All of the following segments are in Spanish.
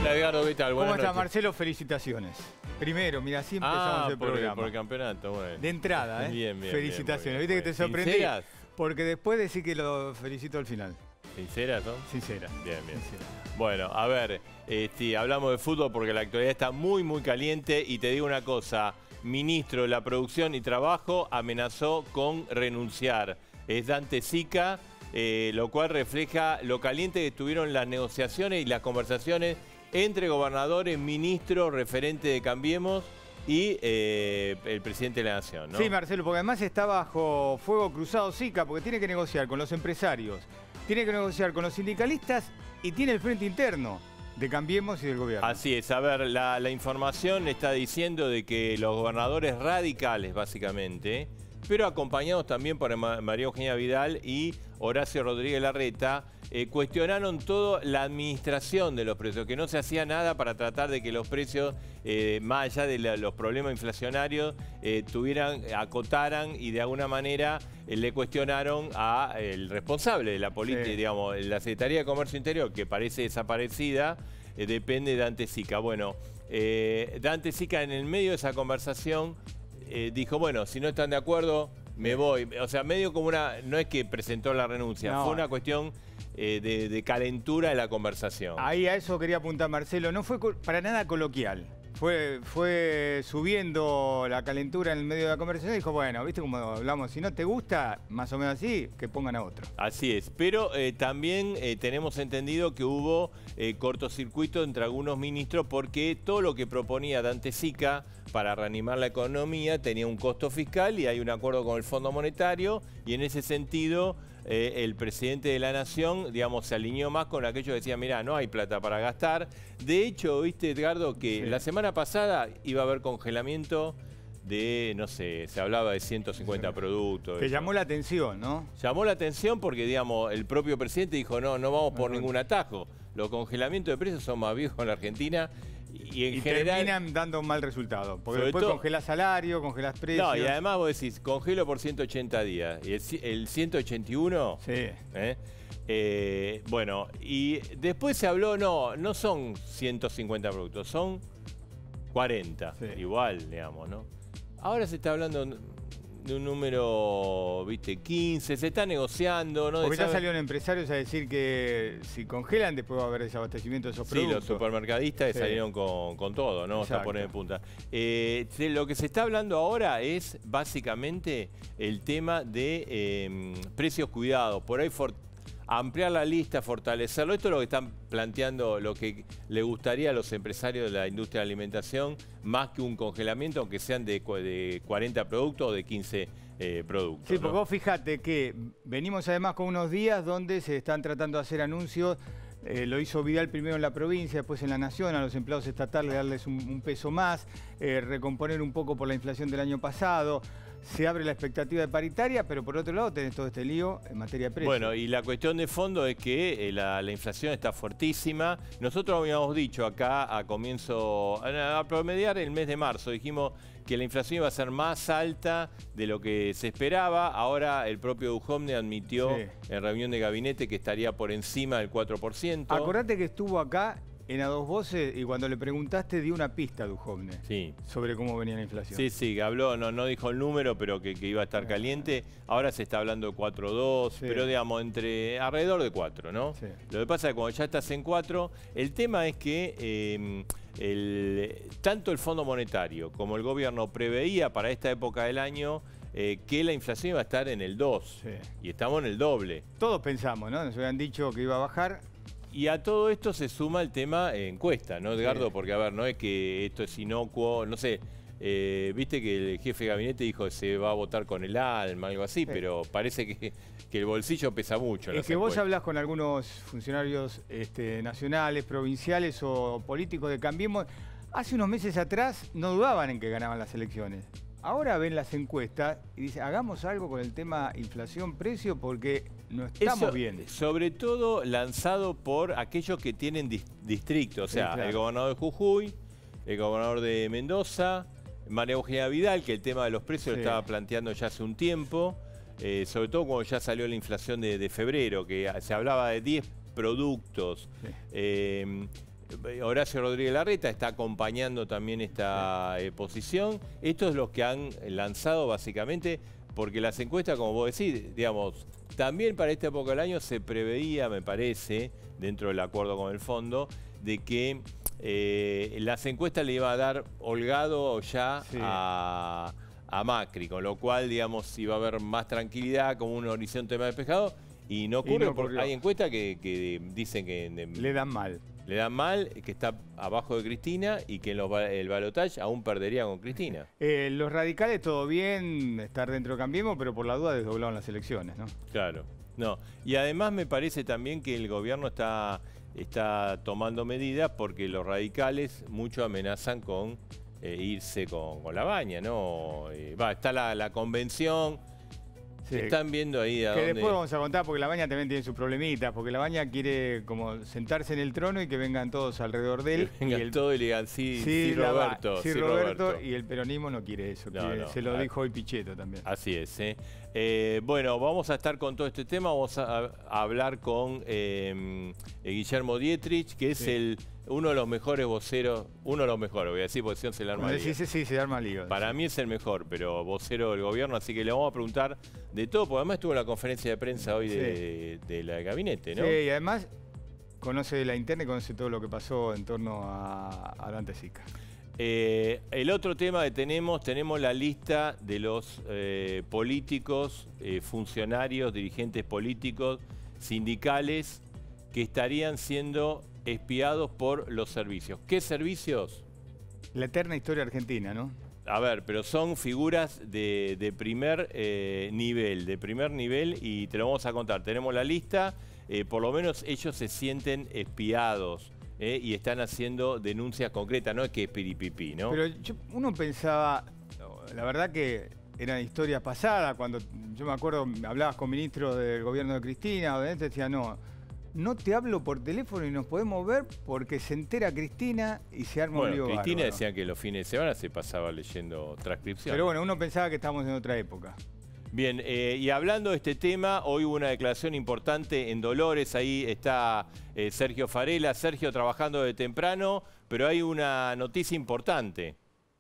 Hola Edgardo, ¿qué tal? ¿Cómo Buenas está, noches. Marcelo? Felicitaciones. Primero, mira, así empezamos el programa. Por el campeonato, bueno. De entrada, ¿eh? Bien, bien. Felicitaciones. Bien, Viste que te sorprendí. ¿Sinceras? Porque después decís que lo felicito al final. ¿Sinceras son? Sincera. Bien. Sincera. Bueno, a ver, hablamos de fútbol porque la actualidad está muy caliente y te digo una cosa, ministro de la Producción y Trabajo amenazó con renunciar. Es Dante Sica, lo cual refleja lo caliente que estuvieron las negociaciones y las conversaciones entre gobernadores, ministros, referente de Cambiemos y el presidente de la Nación, ¿no? Sí, Marcelo, porque además está bajo fuego cruzado Sica, porque tiene que negociar con los empresarios, tiene que negociar con los sindicalistas y tiene el frente interno de Cambiemos y del gobierno. Así es, a ver, la información está diciendo de que los gobernadores radicales, básicamente, pero acompañados también por María Eugenia Vidal y Horacio Rodríguez Larreta, cuestionaron toda la administración de los precios, que no se hacía nada para tratar de que los precios, más allá de los problemas inflacionarios, acotaran y de alguna manera le cuestionaron al responsable de la política, Sí. digamos, la Secretaría de Comercio Interior, que parece desaparecida, depende de Dante Sica. Bueno, Dante Sica en el medio de esa conversación dijo, bueno, si no están de acuerdo, me voy. O sea, medio como no es que presentó la renuncia, No. fue una cuestión de calentura de la conversación. Ahí a eso quería apuntar, Marcelo. No fue para nada coloquial. Fue subiendo la calentura en el medio de la conversación y dijo, bueno, viste cómo hablamos, si no te gusta, más o menos así, que pongan a otro. Así es, pero también tenemos entendido que hubo cortocircuito entre algunos ministros porque todo lo que proponía Dante Sica para reanimar la economía tenía un costo fiscal y hay un acuerdo con el Fondo Monetario y en ese sentido el presidente de la Nación, digamos, se alineó más con aquellos que decían, mirá, no hay plata para gastar. De hecho, viste, Edgardo, que Sí. la semana pasada iba a haber congelamiento de, no sé, se hablaba de 150 productos. Te eso. llamó la atención, ¿no? Llamó la atención porque, digamos, el propio presidente dijo, no vamos por ningún atajo. Los congelamientos de precios son más viejos en la Argentina y en general... terminan dando un mal resultado. Porque Sobre después todo- congelás salario, congelás precios. No, y además vos decís, congelo por 180 días. Y el 181... Sí. Bueno, y después se habló, no son 150 productos, son 40. Sí. Igual, digamos, ¿no? Ahora se está hablando de un número, viste, 15, se está negociando, ¿no? Porque ya salieron empresarios a decir que si congelan después va a haber desabastecimiento de esos Sí, productos. los supermercadistas Sí. salieron con todo, ¿no? Hasta Exacto. poner en punta. Lo que se está hablando ahora es básicamente el tema de precios cuidados. Por ahí ampliar la lista, fortalecerlo. Esto es lo que están planteando, lo que le gustaría a los empresarios de la industria de la alimentación, más que un congelamiento, aunque sean de 40 productos o de 15 productos. Sí, porque ¿no? vos fíjate que venimos además con unos días donde se están tratando de hacer anuncios. Lo hizo Vidal primero en la provincia, después en la Nación, a los empleados estatales darles un peso más, recomponer un poco por la inflación del año pasado. Se abre la expectativa de paritaria, pero por otro lado tenés todo este lío en materia de precios. Bueno, y la cuestión de fondo es que la inflación está fuertísima. Nosotros habíamos dicho acá a promediar el mes de marzo, dijimos que la inflación iba a ser más alta de lo que se esperaba. Ahora el propio Duhovne admitió en reunión de gabinete que estaría por encima del 4%. Acordate que estuvo acá en A Dos Voces y cuando le preguntaste dio una pista a Duhovne sobre cómo venía la inflación. Sí, habló, no dijo el número, pero que iba a estar caliente. Ahora se está hablando de 4,2, pero digamos alrededor de 4, ¿no? Sí. Lo que pasa es que cuando ya estás en 4, el tema es que tanto el Fondo Monetario como el gobierno preveía para esta época del año que la inflación iba a estar en el 2 y estamos en el doble. Todos pensamos, ¿no? Nos habían dicho que iba a bajar. Y a todo esto se suma el tema encuesta, ¿no, Edgardo? Sí. Porque, a ver, no es que esto es inocuo, no sé, viste que el jefe de gabinete dijo que se va a votar con el alma, algo así, pero parece que el bolsillo pesa mucho. Es que vos hablás con algunos funcionarios nacionales, provinciales o políticos de Cambiemos. Hace unos meses atrás no dudaban en que ganaban las elecciones. Ahora ven las encuestas y dicen, hagamos algo con el tema inflación-precio porque no estamos bien. Sobre todo lanzado por aquellos que tienen distrito, o sea, el gobernador de Jujuy, el gobernador de Mendoza, María Eugenia Vidal, que el tema de los precios lo estaba planteando ya hace un tiempo, sobre todo cuando ya salió la inflación de febrero, que se hablaba de 10 productos. Horacio Rodríguez Larreta está acompañando también esta posición. Esto es lo que han lanzado básicamente, porque las encuestas, como vos decís, digamos, también para esta época del año se preveía, me parece, dentro del acuerdo con el fondo, de que las encuestas le iba a dar holgado ya a Macri, con lo cual, digamos, iba a haber más tranquilidad, como un horizonte más despejado, y no ocurre, porque hay encuestas que dicen que le dan mal. Le dan mal, que está abajo de Cristina y que en el balotaje aún perdería con Cristina. Los radicales, todo bien, estar dentro de Cambiemos, pero por la duda desdoblaron las elecciones, ¿no? Claro. No. Y además me parece también que el gobierno está tomando medidas porque los radicales mucho amenazan con irse con la baña, ¿no? Está la convención. Sí. Están viendo ahí a que dónde... después vamos a contar, porque la baña también tiene sus problemitas, porque la baña quiere como sentarse en el trono y que vengan todos alrededor de él. Que vengan todos y le digan, sí, Roberto. Sí, Roberto. Y el peronismo no quiere eso, se lo dijo hoy Pichetto también. Así es. Bueno, vamos a estar con todo este tema, vamos a hablar con Guillermo Dietrich, que es uno de los mejores voceros, uno de los mejores, voy a decir, porque se le arma lío. Sí, se arma lío. Para mí es el mejor, pero vocero del gobierno, así que le vamos a preguntar de todo, porque además estuvo en la conferencia de prensa hoy de la gabinete, ¿no? Sí, y además conoce la interna y conoce todo lo que pasó en torno a Dante Sica. El otro tema que tenemos la lista de los políticos, funcionarios, dirigentes políticos, sindicales, que estarían siendo espiados por los servicios. ¿Qué servicios? La eterna historia argentina, ¿no? A ver, pero son figuras de primer nivel, y te lo vamos a contar. Tenemos la lista, por lo menos ellos se sienten espiados y están haciendo denuncias concretas, no es que es piripipí, ¿no? Pero uno pensaba, la verdad que eran historias pasadas, cuando yo me acuerdo, hablabas con ministros del gobierno de Cristina, o de este, decía, no te hablo por teléfono y nos podemos ver porque se entera Cristina y se arma un lío bárbaro. Cristina decía que los fines de semana se pasaba leyendo transcripciones. Pero bueno, uno pensaba que estábamos en otra época. Bien, y hablando de este tema, hoy hubo una declaración importante en Dolores, ahí está Sergio Farela. Sergio trabajando de temprano, pero hay una noticia importante.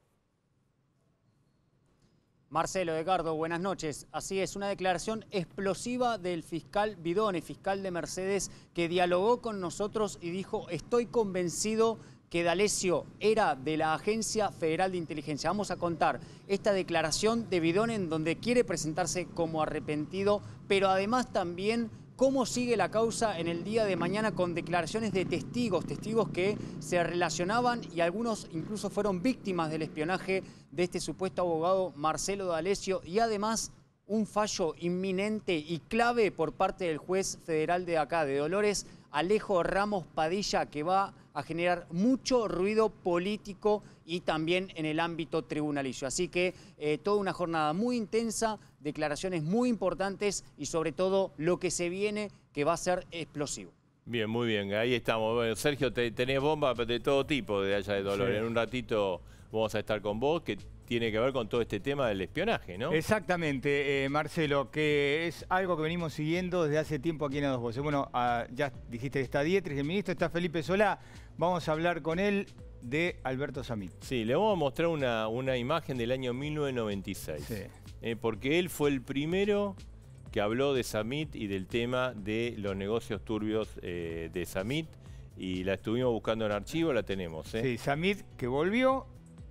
Marcelo, Edgardo, buenas noches. Así es, una declaración explosiva del fiscal Bidone, fiscal de Mercedes, que dialogó con nosotros y dijo: estoy convencido que D'Alessio era de la Agencia Federal de Inteligencia. Vamos a contar esta declaración de Bidone, en donde quiere presentarse como arrepentido, pero además también cómo sigue la causa en el día de mañana, con declaraciones de testigos que se relacionaban y algunos incluso fueron víctimas del espionaje de este supuesto abogado Marcelo D'Alessio, y además un fallo inminente y clave por parte del juez federal de acá, de Dolores, Alejo Ramos Padilla, que va a generar mucho ruido político y también en el ámbito tribunalicio. Así que toda una jornada muy intensa, declaraciones muy importantes y sobre todo lo que se viene, que va a ser explosivo. Bien, muy bien, ahí estamos. Bueno, Sergio, tenés bombas de todo tipo de allá de Dolores. Sí. En un ratito vamos a estar con vos, que tiene que ver con todo este tema del espionaje, ¿no? Exactamente, Marcelo, que es algo que venimos siguiendo desde hace tiempo aquí en A Dos Voces. Bueno, ya dijiste que está Dietrich, el ministro, está Felipe Solá. Vamos a hablar con él de Alberto Samit. Sí, le vamos a mostrar una imagen del año 1996. Sí. Porque él fue el primero que habló de Samit y del tema de los negocios turbios de Samit. Y la estuvimos buscando en archivo, la tenemos. Sí, Samit que volvió.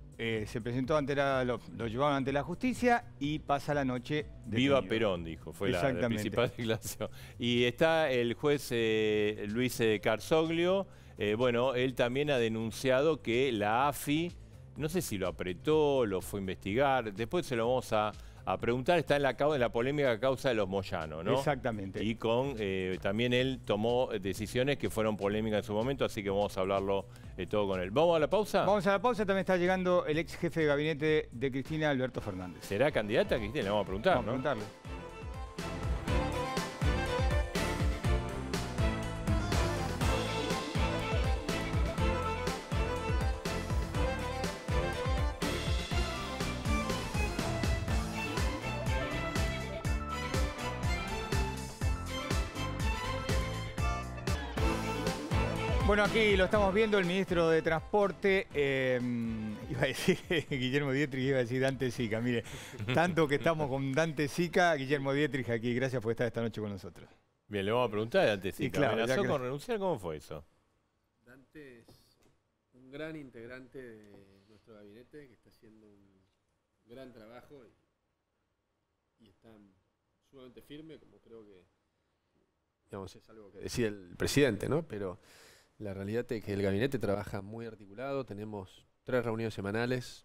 Se presentó lo llevaron ante la justicia y pasa la noche detenido. Viva Perón, dijo, fue la principal declaración. Y está el juez Luis Carzoglio. Bueno, él también ha denunciado que la AFI, no sé si lo apretó, lo fue a investigar, después se lo vamos a preguntar, está en la polémica causa de los Moyano, ¿no? Exactamente. Y también él tomó decisiones que fueron polémicas en su momento, así que vamos a hablarlo todo con él. ¿Vamos a la pausa? Vamos a la pausa, también está llegando el ex jefe de gabinete de Cristina, Alberto Fernández. ¿Será candidata, Cristina? Le vamos a preguntar, vamos a preguntarle. Bueno, aquí lo estamos viendo, el ministro de Transporte, iba a decir Guillermo Dietrich, iba a decir Dante Sica. Mire, tanto que estamos con Dante Sica, Guillermo Dietrich aquí. Gracias por estar esta noche con nosotros. Bien, le vamos a preguntar a Dante Sica. Claro, ¿Amenazó con renunciar? ¿Cómo fue eso? Dante es un gran integrante de nuestro gabinete que está haciendo un gran trabajo y está sumamente firme, como creo que, digamos, es algo que decía el presidente, ¿no? Pero la realidad es que el gabinete trabaja muy articulado, tenemos 3 reuniones semanales,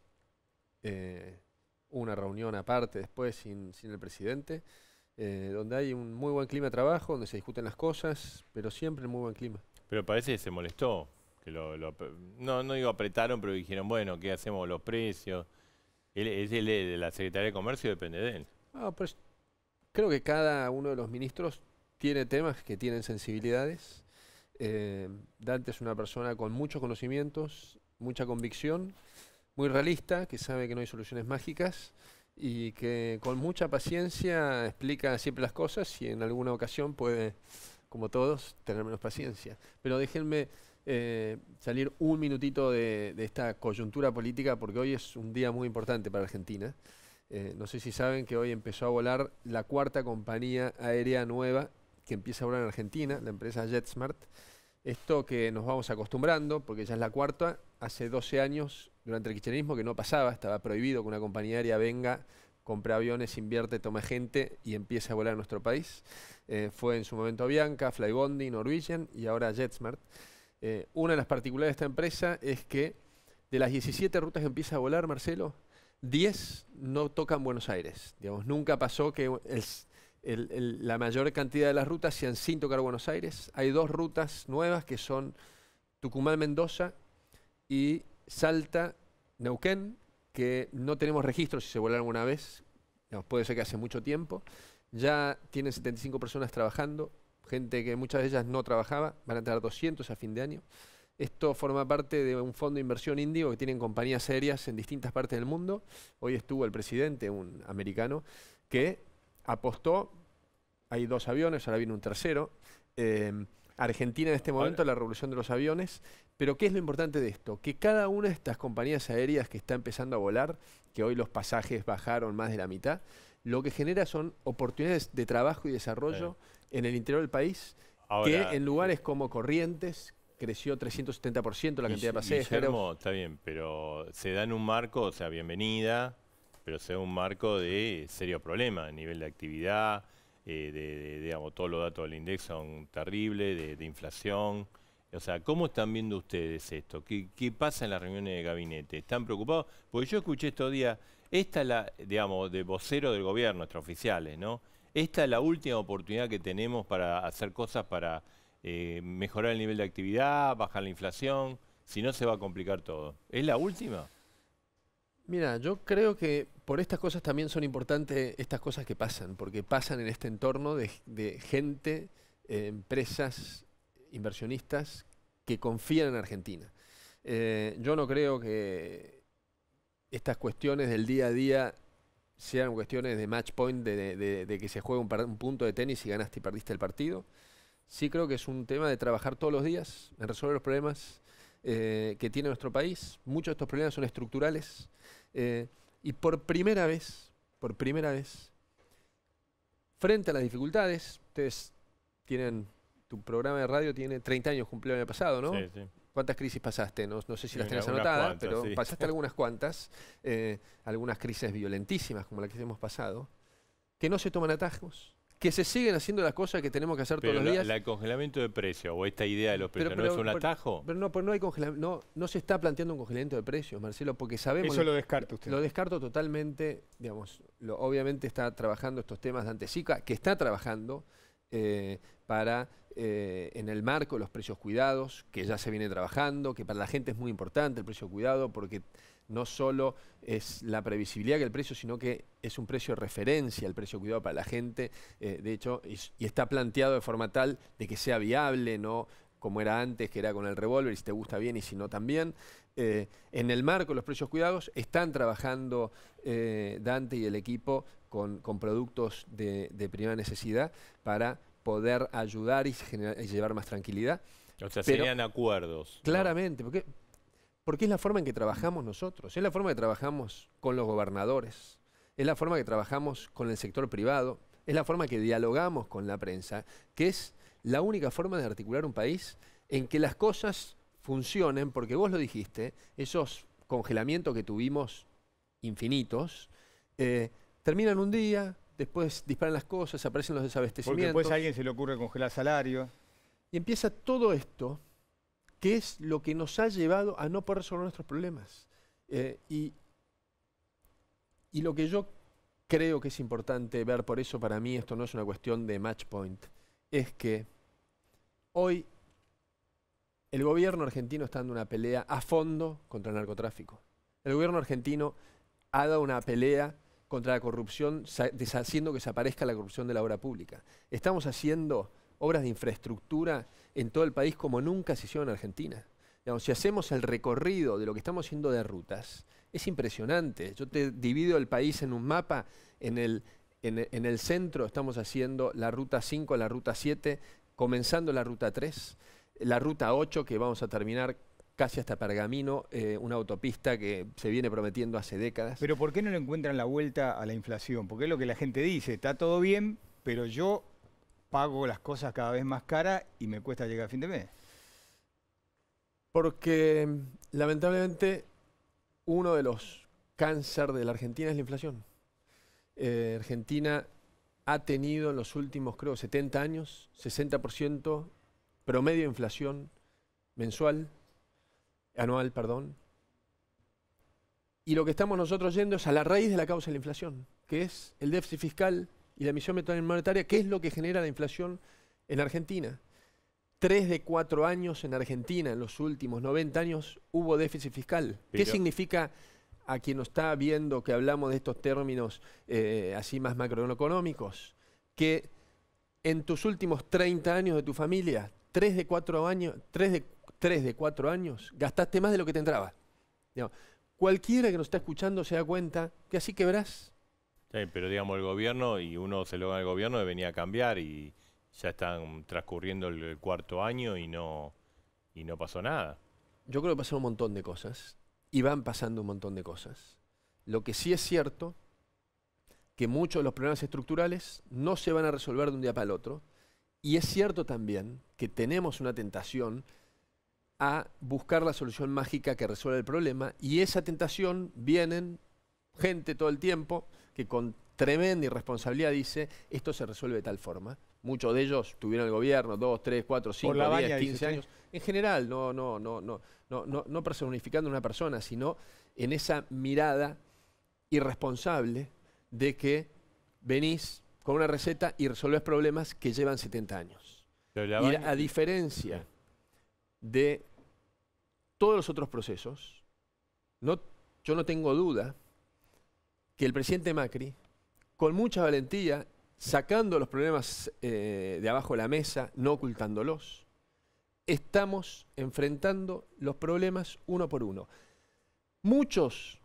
una reunión aparte después sin el presidente, donde hay un muy buen clima de trabajo, donde se discuten las cosas, pero siempre en muy buen clima. Pero parece que se molestó. Que no digo apretaron, pero dijeron, bueno, ¿qué hacemos con los precios? Él de la Secretaría de Comercio, depende de él. Pues creo que cada uno de los ministros tiene temas que tienen sensibilidades. Dante es una persona con muchos conocimientos, mucha convicción, muy realista, que sabe que no hay soluciones mágicas y que con mucha paciencia explica siempre las cosas y en alguna ocasión puede, como todos, tener menos paciencia. Pero déjenme salir un minutito de esta coyuntura política porque hoy es un día muy importante para Argentina. No sé si saben que hoy empezó a volar la 4ª compañía aérea nueva que empieza a volar en Argentina, la empresa JetSmart. Esto que nos vamos acostumbrando, porque ya es la 4ª, hace 12 años, durante el kirchnerismo, que no pasaba, estaba prohibido que una compañía aérea venga, compre aviones, invierte, tome gente y empiece a volar en nuestro país. Fue en su momento Avianca, Flybondi, Norwegian y ahora JetSmart. Una de las particularidades de esta empresa es que de las 17 rutas que empieza a volar, Marcelo, 10 no tocan Buenos Aires. Digamos, nunca pasó que la mayor cantidad de las rutas sean sin tocar Buenos Aires. Hay 2 rutas nuevas que son Tucumán-Mendoza y Salta-Neuquén, que no tenemos registro si se volaron alguna vez. Digamos, puede ser que hace mucho tiempo. Ya tienen 75 personas trabajando, gente que muchas de ellas no trabajaba, van a tener 200 a fin de año. Esto forma parte de un fondo de inversión índigo que tienen compañías aéreas en distintas partes del mundo. Hoy estuvo el presidente, un americano, que apostó, hay 2 aviones, ahora viene un tercero. Argentina en este momento, la revolución de los aviones. Pero ¿qué es lo importante de esto? Que cada una de estas compañías aéreas que está empezando a volar, que hoy los pasajes bajaron más de la mitad, lo que genera son oportunidades de trabajo y desarrollo en el interior del país, ahora, que en lugares como Corrientes creció 370% la cantidad de pasajeros. Guillermo, está bien, pero se da en un marco, o sea, bienvenida, pero se da un marco de serio problema a nivel de actividad, digamos, todos los datos del INDEC son terribles, de inflación. O sea, ¿cómo están viendo ustedes esto? ¿Qué pasa en las reuniones de gabinete? ¿Están preocupados? Porque yo escuché estos días, esta es la, digamos, de vocero del gobierno, extraoficiales, ¿no? Esta es la última oportunidad que tenemos para hacer cosas para mejorar el nivel de actividad, bajar la inflación, si no se va a complicar todo. ¿Es la última? Mira, yo creo que por estas cosas también son importantes estas cosas que pasan, porque pasan en este entorno de gente, empresas, inversionistas que confían en Argentina. Yo no creo que estas cuestiones del día a día sean cuestiones de match point, de que se juega un punto de tenis y ganaste y perdiste el partido. Sí creo que es un tema de trabajar todos los días en resolver los problemas que tiene nuestro país. Muchos de estos problemas son estructurales. Y por primera vez, frente a las dificultades, ustedes tienen, tu programa de radio tiene 30 años, cumplió el año pasado, ¿no? Sí, sí. ¿Cuántas crisis pasaste? No sé si Sí, las tenés unas anotadas, cuantas, pero sí. pasaste algunas cuantas, algunas crisis violentísimas como la que hemos pasado, que no se toman atajos, que se siguen haciendo las cosas que tenemos que hacer Pero todos los días. el congelamiento de precios o esta idea de los precios, ¿no es un atajo? Pero no hay congelamiento, no se está planteando un congelamiento de precios, Marcelo, porque sabemos... Eso lo descarta usted. Lo descarto totalmente, digamos, obviamente está trabajando estos temas de Dante Sica, que está trabajando para, en el marco de los precios cuidados, que ya se viene trabajando, que para la gente es muy importante el precio cuidado, porque no solo es la previsibilidad que el precio, sino que es un precio de referencia el precio cuidado para la gente, de hecho, y está planteado de forma tal de que sea viable, no como era antes, que era con el revólver, y si te gusta bien y si no también. En el marco de los precios cuidados están trabajando Dante y el equipo con productos de primera necesidad para poder ayudar y llevar más tranquilidad. O sea, serían acuerdos. Claramente, porque es la forma en que trabajamos nosotros, es la forma que trabajamos con los gobernadores, es la forma que trabajamos con el sector privado, es la forma que dialogamos con la prensa, que es la única forma de articular un país en que las cosas funcionen, porque vos lo dijiste, esos congelamientos que tuvimos infinitos, terminan un día, después disparan las cosas, aparecen los desabastecimientos. Porque después a alguien se le ocurre congelar salarios. Y empieza todo esto, que es lo que nos ha llevado a no poder resolver nuestros problemas. Y lo que yo creo que es importante ver, por eso para mí esto no es una cuestión de match point, es que hoy el gobierno argentino está dando una pelea a fondo contra el narcotráfico. El gobierno argentino ha dado una pelea contra la corrupción, haciendo que desaparezca la corrupción de la obra pública. Estamos haciendo obras de infraestructura en todo el país como nunca se hicieron en Argentina. Digamos, si hacemos el recorrido de lo que estamos haciendo de rutas, es impresionante. Yo te divido el país en un mapa, en el centro estamos haciendo la ruta 5, la ruta 7, comenzando la ruta 3, la ruta 8 que vamos a terminar casi hasta Pergamino, una autopista que se viene prometiendo hace décadas. Pero ¿por qué no le encuentran la vuelta a la inflación? Porque es lo que la gente dice, está todo bien, pero yo pago las cosas cada vez más caras y me cuesta llegar a fin de mes. Porque lamentablemente uno de los cánceres de la Argentina es la inflación. Argentina ha tenido en los últimos, creo, 70 años, 60% promedio de inflación anual, perdón. Y lo que estamos nosotros yendo es a la raíz de la causa de la inflación, que es el déficit fiscal y la emisión monetaria, que es lo que genera la inflación en Argentina. 3 de 4 años en Argentina, en los últimos 90 años, hubo déficit fiscal. ¿Qué significa a quien nos está viendo que hablamos de estos términos así más macroeconómicos? Que en tus últimos 30 años de tu familia, 3 de 4 años, gastaste más de lo que te entraba. Digamos, cualquiera que nos está escuchando se da cuenta que así quebrás. Sí, pero digamos el gobierno, y uno se lo gana el gobierno, debería cambiar y ya están transcurriendo el cuarto año y no pasó nada. Yo creo que pasaron un montón de cosas y van pasando un montón de cosas. Lo que sí es cierto, que muchos de los problemas estructurales no se van a resolver de un día para el otro, y es cierto también que tenemos una tentación a buscar la solución mágica que resuelve el problema, y esa tentación vienen gente todo el tiempo que con tremenda irresponsabilidad dice esto se resuelve de tal forma. Muchos de ellos tuvieron el gobierno 2, 3, 4, 5, 10, 15 años. En general, no personificando a una persona, sino en esa mirada irresponsable de que venís con una receta y resolvés problemas que llevan 70 años. Y a diferencia de todos los otros procesos, yo no tengo duda que el presidente Macri, con mucha valentía, sacando los problemas de abajo de la mesa, no ocultándolos, estamos enfrentando los problemas uno por uno. Muchos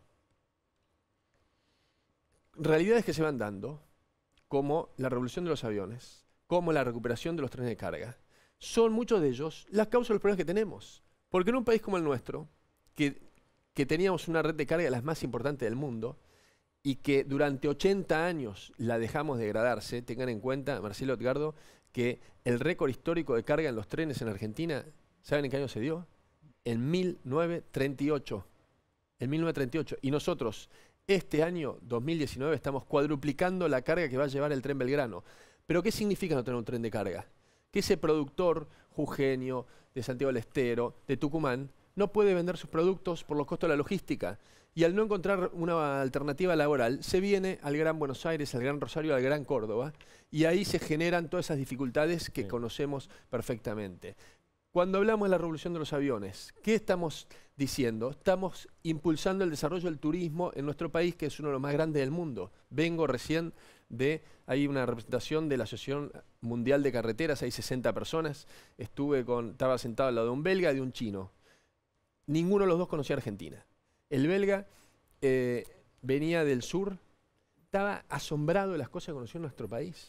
realidades que se van dando, como la revolución de los aviones, como la recuperación de los trenes de carga, son muchos de ellos las causas de los problemas que tenemos. Porque en un país como el nuestro, que teníamos una red de carga de las más importantes del mundo, y que durante 80 años la dejamos degradarse, tengan en cuenta, Marcelo, Edgardo, que el récord histórico de carga en los trenes en Argentina, ¿saben en qué año se dio? En 1938. En 1938. Y nosotros, este año, 2019, estamos cuadruplicando la carga que va a llevar el tren Belgrano. ¿Pero qué significa no tener un tren de carga? Que ese productor jujeño de Santiago del Estero, de Tucumán, no puede vender sus productos por los costos de la logística. Y al no encontrar una alternativa laboral, se viene al Gran Buenos Aires, al Gran Rosario, al Gran Córdoba, y ahí se generan todas esas dificultades que conocemos perfectamente. Cuando hablamos de la revolución de los aviones, ¿qué estamos diciendo? Estamos impulsando el desarrollo del turismo en nuestro país, que es uno de los más grandes del mundo. Vengo recién hay una representación de la Asociación Mundial de Carreteras, hay 60 personas, estaba sentado al lado de un belga y de un chino. Ninguno de los dos conocía Argentina. El belga venía del sur, estaba asombrado de las cosas que conoció en nuestro país.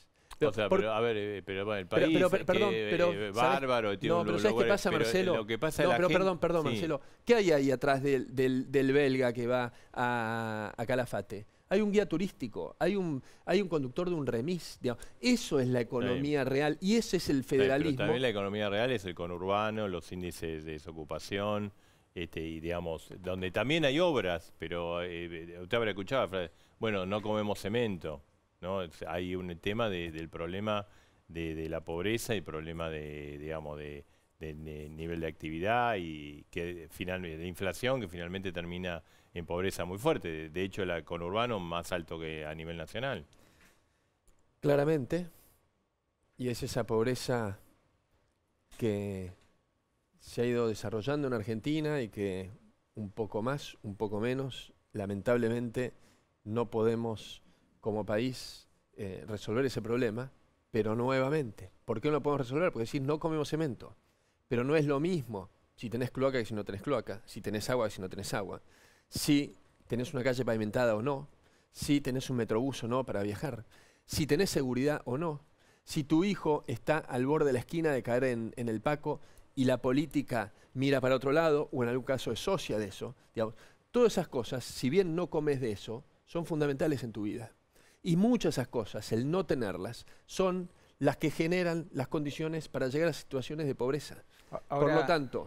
O sea, pero a ver, pero bueno, el país bárbaro, tiene no, pero ¿sabes qué pasa, Marcelo? Lo que pasa no, la pero gente, perdón, sí. Marcelo. ¿Qué hay ahí atrás del belga que va a Calafate? Hay un guía turístico, hay un conductor de un remis. Digamos. Eso es la economía real y ese es el federalismo. Pero también la economía real es el conurbano, los índices de desocupación, y digamos, donde también hay obras, pero usted habrá escuchado, bueno, no comemos cemento, ¿no? Hay un tema del problema de la pobreza y problema de, digamos, de nivel de actividad y que finalmente de inflación que finalmente termina en pobreza muy fuerte. De hecho, el conurbano más alto que a nivel nacional. Claramente. Y es esa pobreza que se ha ido desarrollando en Argentina y que un poco más, un poco menos, lamentablemente no podemos como país resolver ese problema, pero nuevamente. ¿Por qué no lo podemos resolver? Porque decís, no comemos cemento. Pero no es lo mismo si tenés cloaca que si no tenés cloaca, si tenés agua que si no tenés agua, si tenés una calle pavimentada o no, si tenés un metrobús o no para viajar, si tenés seguridad o no, si tu hijo está al borde de la esquina de caer en el Paco y la política mira para otro lado, o en algún caso es socia de eso, digamos, todas esas cosas, si bien no comes de eso, son fundamentales en tu vida. Y muchas de esas cosas, el no tenerlas, son las que generan las condiciones para llegar a situaciones de pobreza. Ahora, por lo tanto,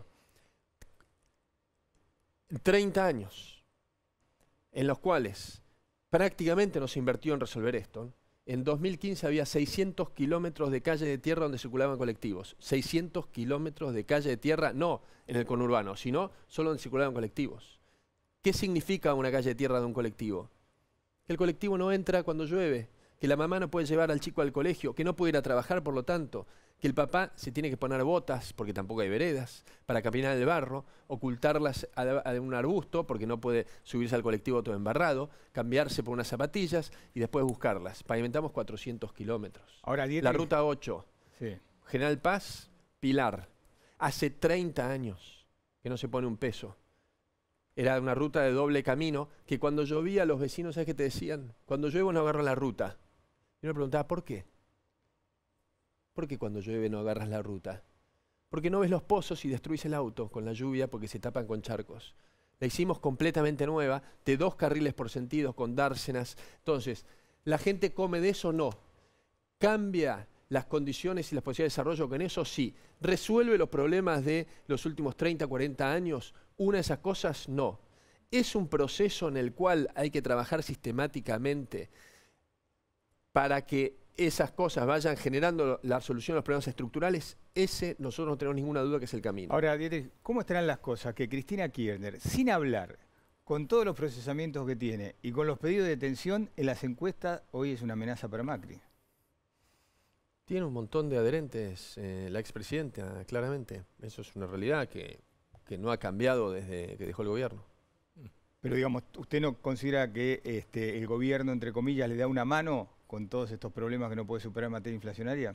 30 años en los cuales prácticamente no se invirtió en resolver esto. En 2015 había 600 kilómetros de calle de tierra donde circulaban colectivos. 600 kilómetros de calle de tierra, no en el conurbano, sino solo donde circulaban colectivos. ¿Qué significa una calle de tierra de un colectivo? Que el colectivo no entra cuando llueve, que la mamá no puede llevar al chico al colegio, que no puede ir a trabajar por lo tanto, que el papá se tiene que poner botas, porque tampoco hay veredas, para caminar el barro, ocultarlas a un arbusto, porque no puede subirse al colectivo todo embarrado, cambiarse por unas zapatillas y después buscarlas. Pavimentamos 400 kilómetros. Ahora, la ruta 8, sí. General Paz, Pilar. Hace 30 años que no se pone un peso. Era una ruta de doble camino, que cuando llovía los vecinos, ¿sabes qué te decían? Cuando llueve no agarro la ruta. Yo me preguntaba, ¿por qué? ¿Por qué cuando llueve no agarras la ruta? Porque no ves los pozos y destruís el auto con la lluvia porque se tapan con charcos. La hicimos completamente nueva, de 2 carriles por sentido, con dársenas. Entonces, ¿la gente come de eso? No. ¿Cambia las condiciones y las posibilidades de desarrollo con eso? Sí. ¿Resuelve los problemas de los últimos 30, 40 años? ¿Una de esas cosas? No. Es un proceso en el cual hay que trabajar sistemáticamente para que esas cosas vayan generando la solución a los problemas estructurales. Ese nosotros no tenemos ninguna duda que es el camino. Ahora, ¿cómo estarán las cosas que Cristina Kirchner, sin hablar, con todos los procesamientos que tiene y con los pedidos de detención, en las encuestas hoy es una amenaza para Macri? Tiene un montón de adherentes la expresidenta, claramente. Eso es una realidad que no ha cambiado desde que dejó el gobierno. Pero digamos, ¿usted no considera que el gobierno, entre comillas, le da una mano con todos estos problemas que no puede superar en materia inflacionaria?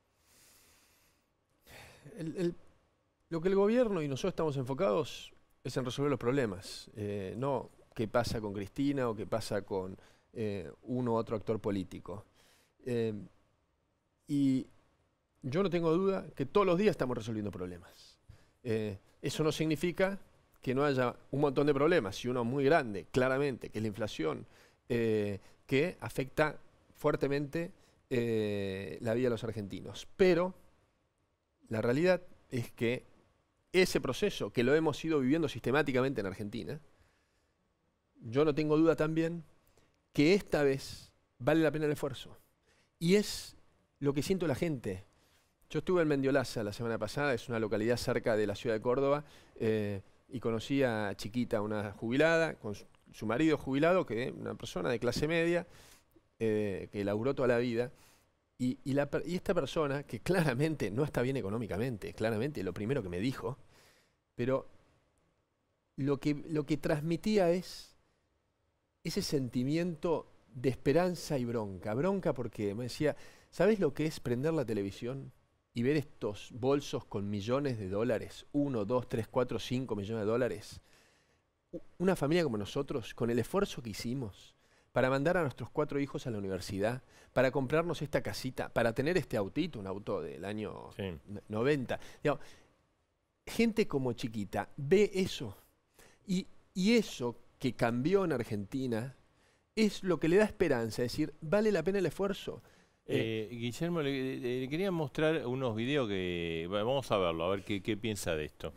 Lo que el gobierno y nosotros estamos enfocados es en resolver los problemas, no qué pasa con Cristina o qué pasa con uno u otro actor político. Y yo no tengo duda que todos los días estamos resolviendo problemas. Eso no significa que no haya un montón de problemas, y uno muy grande, claramente, que es la inflación, que afecta fuertemente la vida de los argentinos. Pero la realidad es que ese proceso, que lo hemos ido viviendo sistemáticamente en Argentina, yo no tengo duda también que esta vez vale la pena el esfuerzo. Y es lo que siento la gente. Yo estuve en Mendiolaza la semana pasada, es una localidad cerca de la ciudad de Córdoba, y conocí a Chiquita, una jubilada, con su marido jubilado, que una persona de clase media, que laburó toda la vida, y esta persona, que claramente no está bien económicamente, claramente lo primero que me dijo, pero lo que transmitía es ese sentimiento de esperanza y bronca. Bronca porque me decía, ¿sabes lo que es prender la televisión y ver estos bolsos con millones de dólares? 1, 2, 3, 4, 5 millones de dólares. Una familia como nosotros, con el esfuerzo que hicimos para mandar a nuestros 4 hijos a la universidad, para comprarnos esta casita, para tener este autito, un auto del año 90. Digamos, gente como Chiquita ve eso. Y eso que cambió en Argentina es lo que le da esperanza, es decir, vale la pena el esfuerzo. Guillermo, le quería mostrar unos videos que... Bueno, vamos a verlo, a ver qué piensa de esto.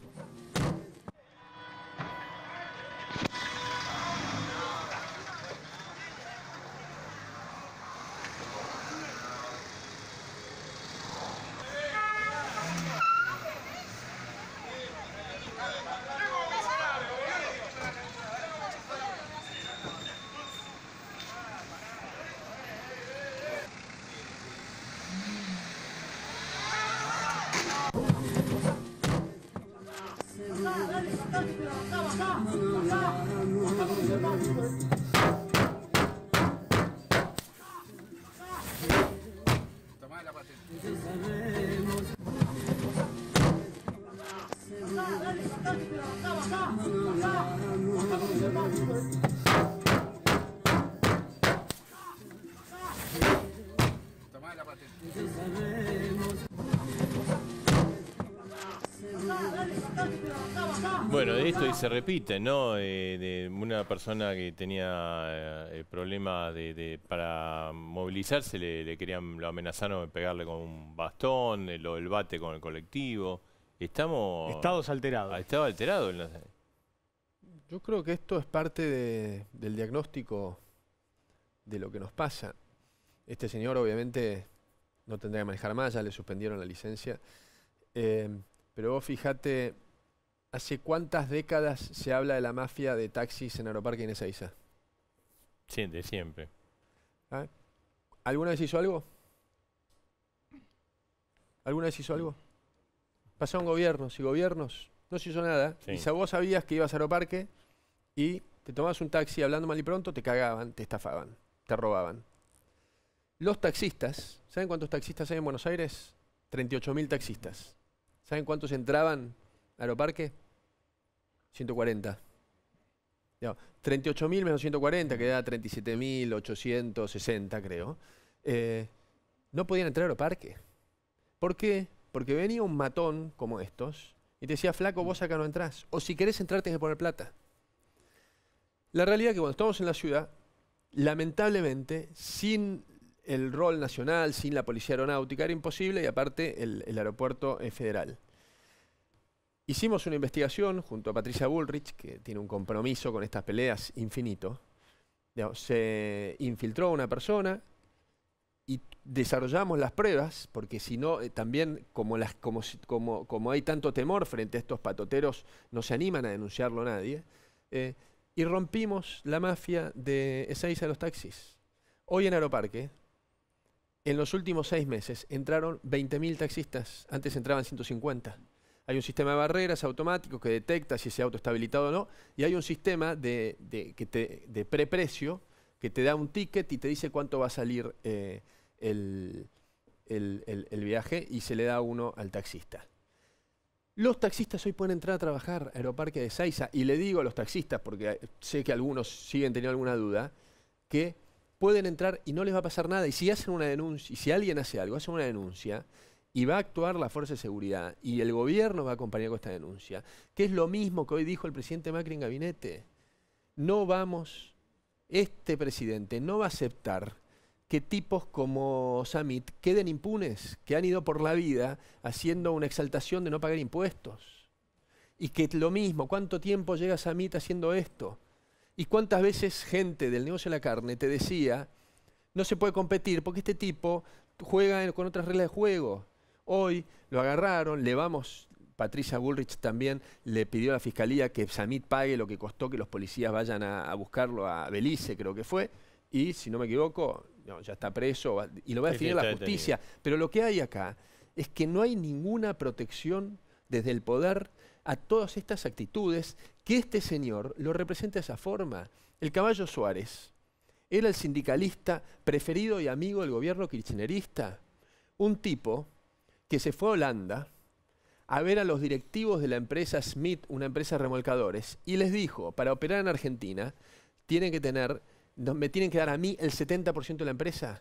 Bueno, de esto y se repite, ¿no? De una persona que tenía el problema para movilizarse, lo amenazaron de pegarle con un bastón, el bate con el colectivo. Estados alterados. Estaba alterado. Yo creo que esto es parte del diagnóstico de lo que nos pasa. Este señor obviamente no tendría que manejar más, ya le suspendieron la licencia. Pero vos fíjate, ¿hace cuántas décadas se habla de la mafia de taxis en Aeroparque y en Ezeiza? Sí, de siempre. ¿Ah? ¿Alguna vez hizo algo? ¿Alguna vez hizo algo? Pasaron gobiernos y gobiernos, no se hizo nada. Sí. Y si vos sabías que ibas a Aeroparque y te tomabas un taxi hablando mal y pronto, te cagaban, te estafaban, te robaban. Los taxistas, ¿saben cuántos taxistas hay en Buenos Aires? 38.000 taxistas. ¿Saben cuántos entraban a Aeroparque? 140. 38.000 menos 140, que da 37.860, creo. No podían entrar a Aeroparque. ¿Por qué? Porque venía un matón como estos y te decía, flaco, vos acá no entrás. O si querés entrar, tenés que poner plata. La realidad es que cuando estamos en la ciudad, lamentablemente, sin el rol nacional, sin la policía aeronáutica, era imposible, y aparte el aeropuerto es federal. Hicimos una investigación junto a Patricia Bullrich, que tiene un compromiso con estas peleas infinito. Se infiltró una persona y desarrollamos las pruebas, porque si no, también como hay tanto temor frente a estos patoteros, no se animan a denunciarlo nadie, y rompimos la mafia de Ezeiza de los taxis. Hoy en Aeroparque, en los últimos 6 meses, entraron 20.000 taxistas, antes entraban 150. Hay un sistema de barreras automático que detecta si ese auto está habilitado o no, y hay un sistema de preprecio que te da un ticket y te dice cuánto va a salir el viaje, y se le da uno al taxista. Los taxistas hoy pueden entrar a trabajar a Aeroparque de Ezeiza, y le digo a los taxistas, porque sé que algunos siguen teniendo alguna duda, que pueden entrar y no les va a pasar nada. Y si hacen una denuncia, y si alguien hace algo, hacen una denuncia, y va a actuar la Fuerza de Seguridad, y el gobierno va a acompañar con esta denuncia, que es lo mismo que hoy dijo el presidente Macri en gabinete. Este presidente no va a aceptar que tipos como Samit queden impunes, que han ido por la vida haciendo una exaltación de no pagar impuestos. Y que lo mismo, ¿cuánto tiempo llega Samit haciendo esto? ¿Y cuántas veces gente del negocio de la carne te decía, no se puede competir porque este tipo juega con otras reglas de juego? Hoy lo agarraron, Patricia Bullrich también le pidió a la Fiscalía que Samit pague lo que costó que los policías vayan a buscarlo a Belice, creo que fue, y si no me equivoco, ya está preso y lo va a definir la justicia. Pero lo que hay acá es que no hay ninguna protección desde el poder a todas estas actitudes, que este señor lo representa de esa forma. El Caballo Suárez era el sindicalista preferido y amigo del gobierno kirchnerista. Un tipo que se fue a Holanda a ver a los directivos de la empresa Smith, una empresa de remolcadores, y les dijo, para operar en Argentina, tienen que tener ¿Me tienen que dar a mí el 70% de la empresa?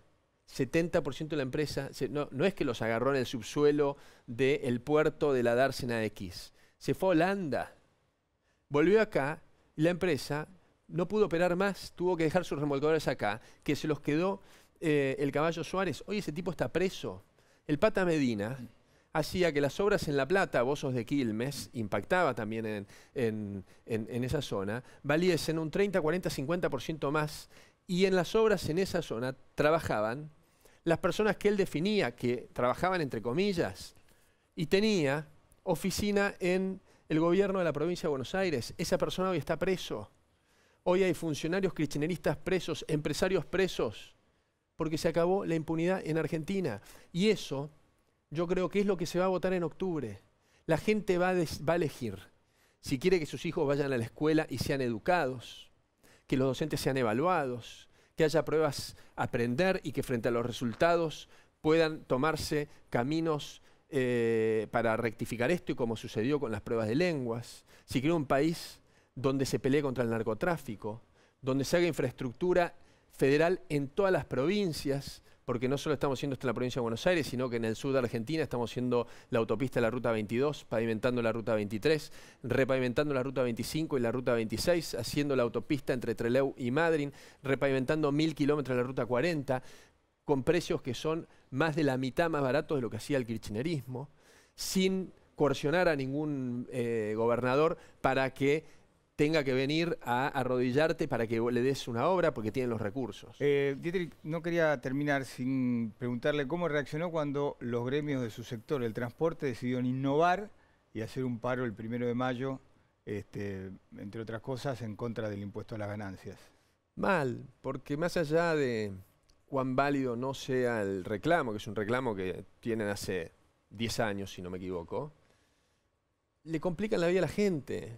70% de la empresa, no es que los agarró en el subsuelo del puerto de la Dársena X. Se fue a Holanda, volvió acá y la empresa no pudo operar más, tuvo que dejar sus remolcadores acá, que se los quedó el Caballo Suárez. Hoy ese tipo está preso. El Pata Medina hacía que las obras en La Plata, Bozos de Quilmes, impactaba también en esa zona, valiesen un 30, 40, 50% más. Y en las obras en esa zona trabajaban las personas que él definía, que trabajaban entre comillas, y tenía oficina en el gobierno de la provincia de Buenos Aires. Esa persona hoy está preso. Hoy hay funcionarios kirchneristas presos, empresarios presos, porque se acabó la impunidad en Argentina. Y eso, yo creo que es lo que se va a votar en octubre. La gente va a elegir si quiere que sus hijos vayan a la escuela y sean educados, que los docentes sean evaluados, que haya pruebas a aprender y que frente a los resultados puedan tomarse caminos para rectificar esto, y como sucedió con las pruebas de lenguas. Si quiere un país donde se pelee contra el narcotráfico, donde se haga infraestructura federal en todas las provincias, porque no solo estamos haciendo esto en la provincia de Buenos Aires, sino que en el sur de Argentina estamos haciendo la autopista de la Ruta 22, pavimentando la Ruta 23, repavimentando la Ruta 25 y la Ruta 26, haciendo la autopista entre Trelew y Madryn, repavimentando 1000 kilómetros de la Ruta 40, con precios que son más de la mitad más baratos de lo que hacía el kirchnerismo, sin coercionar a ningún gobernador para que tenga que venir a arrodillarte para que le des una obra porque tienen los recursos. Dietrich, no quería terminar sin preguntarle cómo reaccionó cuando los gremios de su sector, el transporte, decidieron innovar y hacer un paro el 1 de mayo, entre otras cosas, en contra del impuesto a las ganancias. Mal, porque más allá de cuán válido no sea el reclamo, que es un reclamo que tienen hace 10 años, si no me equivoco, le complican la vida a la gente.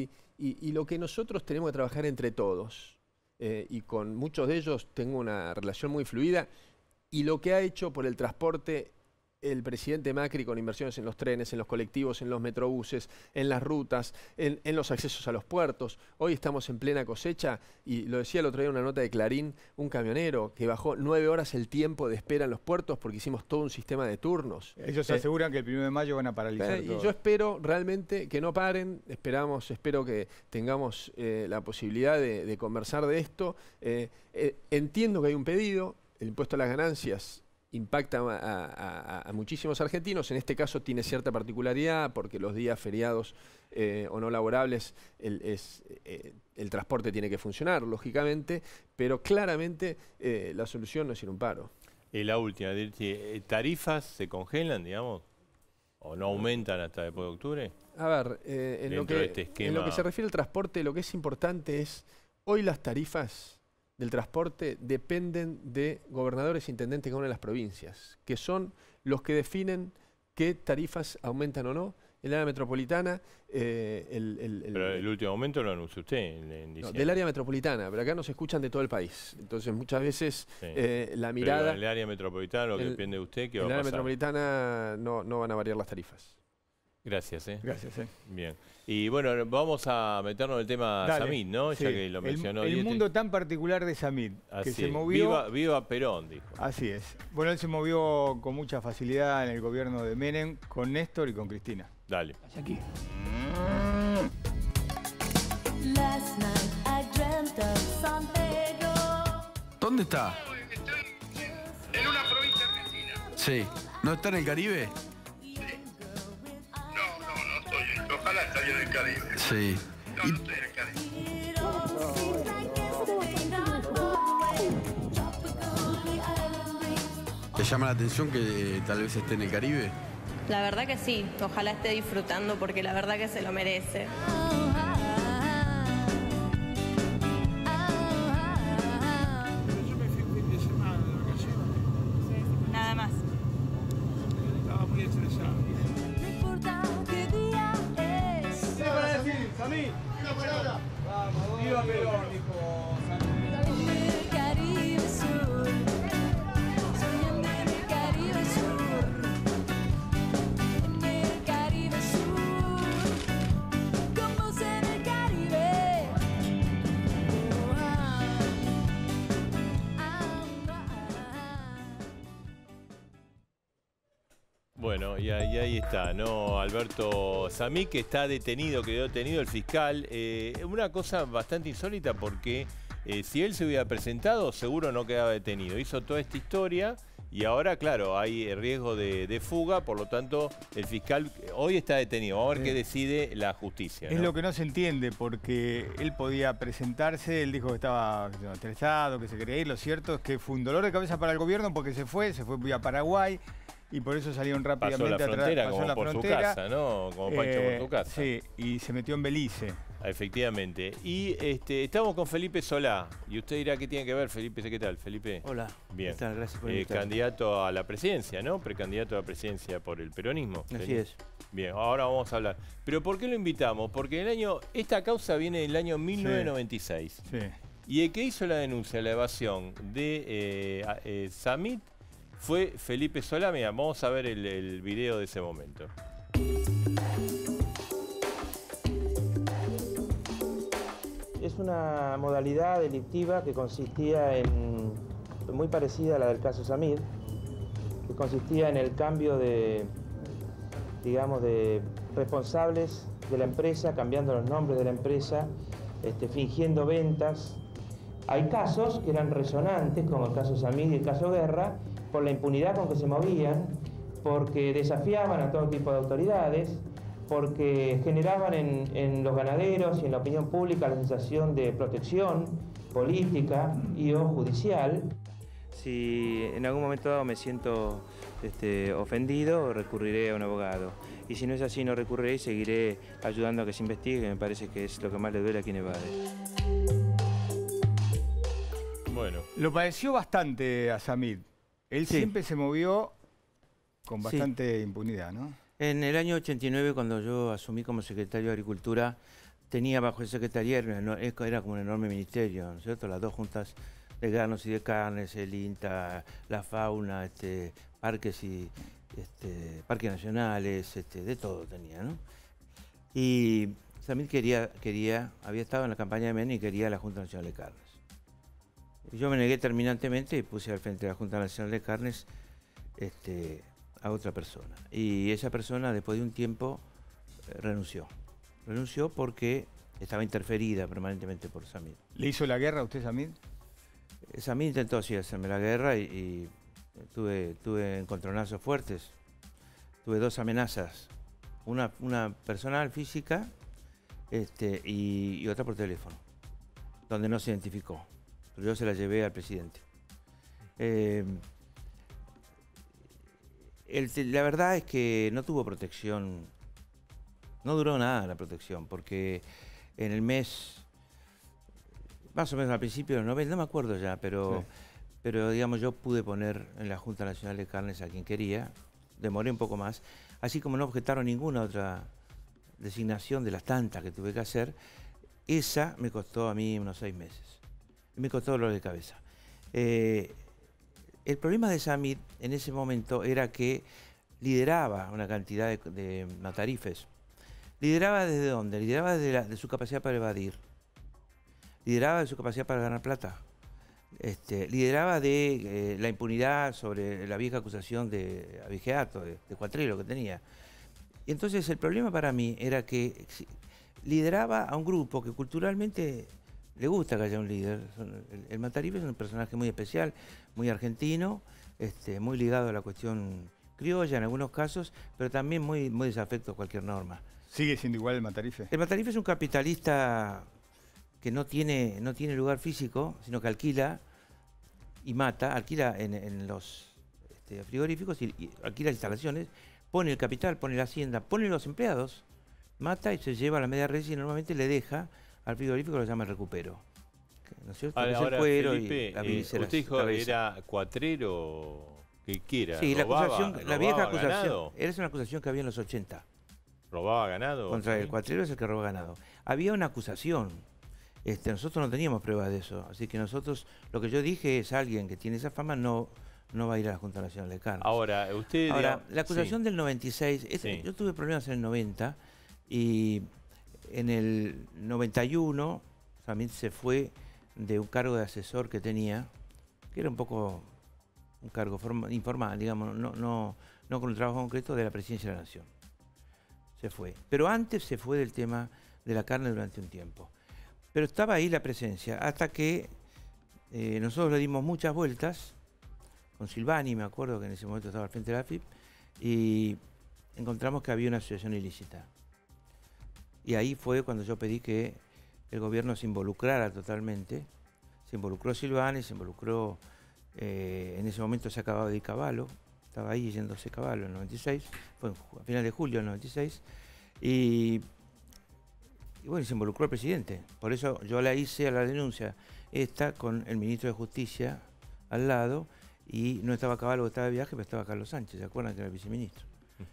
Y lo que nosotros tenemos que trabajar entre todos, y con muchos de ellos tengo una relación muy fluida, y lo que ha hecho por el transporte el presidente Macri con inversiones en los trenes, en los colectivos, en los metrobuses, en las rutas, en los accesos a los puertos. Hoy estamos en plena cosecha, y lo decía el otro día en una nota de Clarín, un camionero que bajó 9 horas el tiempo de espera en los puertos porque hicimos todo un sistema de turnos. Ellos aseguran que el 1 de mayo van a paralizar todo. Y yo espero realmente que no paren, espero que tengamos la posibilidad de conversar de esto. Entiendo que hay un pedido, el impuesto a las ganancias impacta a muchísimos argentinos. En este caso tiene cierta particularidad porque los días feriados o no laborables el transporte tiene que funcionar, lógicamente, pero claramente la solución no es ir a un paro. La última, ¿tarifas se congelan, digamos? ¿O no aumentan hasta después de octubre? A ver, en lo que se refiere al transporte, lo que es importante es, hoy las tarifas del transporte dependen de gobernadores e intendentes de cada una de las provincias, que son los que definen qué tarifas aumentan o no. En el área metropolitana... pero el último aumento lo anunció usted en diciembre. No, del área metropolitana, pero acá nos escuchan de todo el país. Entonces muchas veces la mirada... Pero en el área metropolitana, lo que depende de usted, ¿qué va a pasar? En el área metropolitana no van a variar las tarifas. Gracias. Gracias. Bien. Y bueno, vamos a meternos en el tema Samit, ¿no? Sí. Ya que lo mencionó el Dietrich. mundo tan particular de Samit, que se movió... Viva Perón, dijo. Así es. Bueno, él se movió con mucha facilidad en el gobierno de Menem, con Néstor y con Cristina. Dale. Hacia aquí. ¿Dónde está? Estoy en una provincia argentina. Sí. ¿No está en el Caribe? No estoy. Ojalá esté en el Caribe. Sí. No estoy en el Caribe. ¿Te llama la atención que tal vez esté en el Caribe? La verdad que sí, ojalá esté disfrutando porque la verdad que se lo merece. Yo me fui un fin de semana de vacaciones. Nada más. Estaba muy estresado. No importa qué día es. ¿Qué para decir, Samit? Una palabra. Vamos, viva Perón, dijo Samit. En el Caribe Sur, soñando en el Caribe Sur, en el Caribe Sur, con vos en el Caribe. Bueno, y ahí está, ¿no? Alberto Samit, que está detenido, quedó detenido el fiscal. Una cosa bastante insólita porque si él se hubiera presentado, seguro no quedaba detenido. Hizo toda esta historia y ahora, claro, hay riesgo de fuga, por lo tanto, el fiscal hoy está detenido. Vamos a ver qué decide la justicia, ¿no? Es lo que no se entiende, porque él podía presentarse, él dijo que estaba estresado, que se quería ir. Lo cierto es que fue un dolor de cabeza para el gobierno porque se fue a Paraguay y por eso salieron rápidamente pasó la frontera, pasó como la por frontera, su casa, ¿no? Como Pancho por tu casa. Sí, y se metió en Belice. Efectivamente. Y estamos con Felipe Solá. Y usted dirá qué tiene que ver, Felipe. ¿Qué tal, Felipe? Hola. Bien. ¿Qué tal? Gracias por invitarme. Candidato a la presidencia, ¿no? Precandidato a la presidencia por el peronismo. Así es. Bien, ahora vamos a hablar. ¿Pero por qué lo invitamos? Porque esta causa viene del año 1996. Sí. Y el que hizo la denuncia, la evasión de Samit fue Felipe Solá. Mira, vamos a ver el video de ese momento. Es una modalidad delictiva que consistía muy parecida a la del caso Samit, que consistía en el cambio de responsables de la empresa, cambiando los nombres de la empresa, fingiendo ventas. Hay casos que eran resonantes, como el caso Samit y el caso Guerra, por la impunidad con que se movían, porque desafiaban a todo tipo de autoridades, porque generaban en los ganaderos y en la opinión pública la sensación de protección política y o judicial. Si en algún momento dado me siento ofendido, recurriré a un abogado. Y si no es así, no recurriré y seguiré ayudando a que se investigue, que me parece que es lo que más le duele a quien evade. Bueno. Lo padeció bastante a Samit. Él siempre se movió con bastante impunidad, ¿no? En el año 89, cuando yo asumí como secretario de Agricultura, tenía bajo el secretariado, era como un enorme ministerio, ¿no es cierto? Las dos juntas de granos y de carnes, el INTA, la fauna, parques parques nacionales, de todo tenía, ¿no? Y Samit había estado en la campaña de Menem y quería la Junta Nacional de Carnes. Y yo me negué terminantemente y puse al frente de la Junta Nacional de Carnes a otra persona. Y esa persona, después de un tiempo, renunció. Renunció porque estaba interferida permanentemente por Samit. ¿Le hizo la guerra a usted, Samit? Samit intentó sí hacerme la guerra y tuve encontronazos fuertes. Tuve dos amenazas. Una personal, física, y otra por teléfono, donde no se identificó. Pero yo se la llevé al presidente. La verdad es que no tuvo protección, no duró nada la protección, porque en el mes, más o menos al principio de los 90, no me acuerdo ya, pero digamos yo pude poner en la Junta Nacional de Carnes a quien quería, demoré un poco más, así como no objetaron ninguna otra designación de las tantas que tuve que hacer, esa me costó a mí unos 6 meses, me costó dolor de cabeza. El problema de Samit en ese momento era que lideraba una cantidad de matarifes. ¿Lideraba desde dónde? Lideraba de su capacidad para evadir. Lideraba de su capacidad para ganar plata. Lideraba de la impunidad sobre la vieja acusación de abigeato, de cuatrero que tenía. Y entonces el problema para mí era que lideraba a un grupo que culturalmente le gusta que haya un líder. El matarife es un personaje muy especial, muy argentino, muy ligado a la cuestión criolla en algunos casos, pero también muy desafecto a cualquier norma. ¿Sigue siendo igual el matarife? El matarife es un capitalista que no tiene lugar físico, sino que alquila y mata, alquila en los frigoríficos y alquila instalaciones, pone el capital, pone la hacienda, pone los empleados, mata y se lleva a la media red y normalmente le deja al frigorífico, lo llama recupero. ¿No es cierto? Ahora, el cuero Felipe, y la vísceras, usted dijo cabeza. ¿Era cuatrero? ¿Qué era? Sí, la vieja acusación. Ganado? Era una acusación que había en los 80. ¿Robaba ganado? Contra el cuatrero es el que roba ganado. Había una acusación. Nosotros no teníamos pruebas de eso. Así que nosotros, lo que yo dije es alguien que tiene esa fama no va a ir a la Junta Nacional de Carnes. Ahora, la acusación del 96, yo tuve problemas en el 90 y en el 91 también se fue de un cargo de asesor que tenía, que era un poco un cargo informal, digamos, no no con un trabajo concreto, de la Presidencia de la Nación. Se fue. Pero antes se fue del tema de la carne durante un tiempo. Pero estaba ahí la presencia, hasta que nosotros le dimos muchas vueltas, con Silvani, me acuerdo que en ese momento estaba al frente de la AFIP, y encontramos que había una asociación ilícita. Y ahí fue cuando yo pedí que el gobierno se involucrara totalmente. Se involucró Silvani, se involucró, en ese momento se acababa de ir Cavallo, estaba ahí yéndose Cavallo en el 96, fue a finales de julio del 96, y bueno, se involucró el presidente. Por eso yo la hice a la denuncia esta con el ministro de Justicia al lado, y no estaba Cavallo que estaba de viaje, pero estaba Carlos Sánchez, ¿se acuerdan que era el viceministro?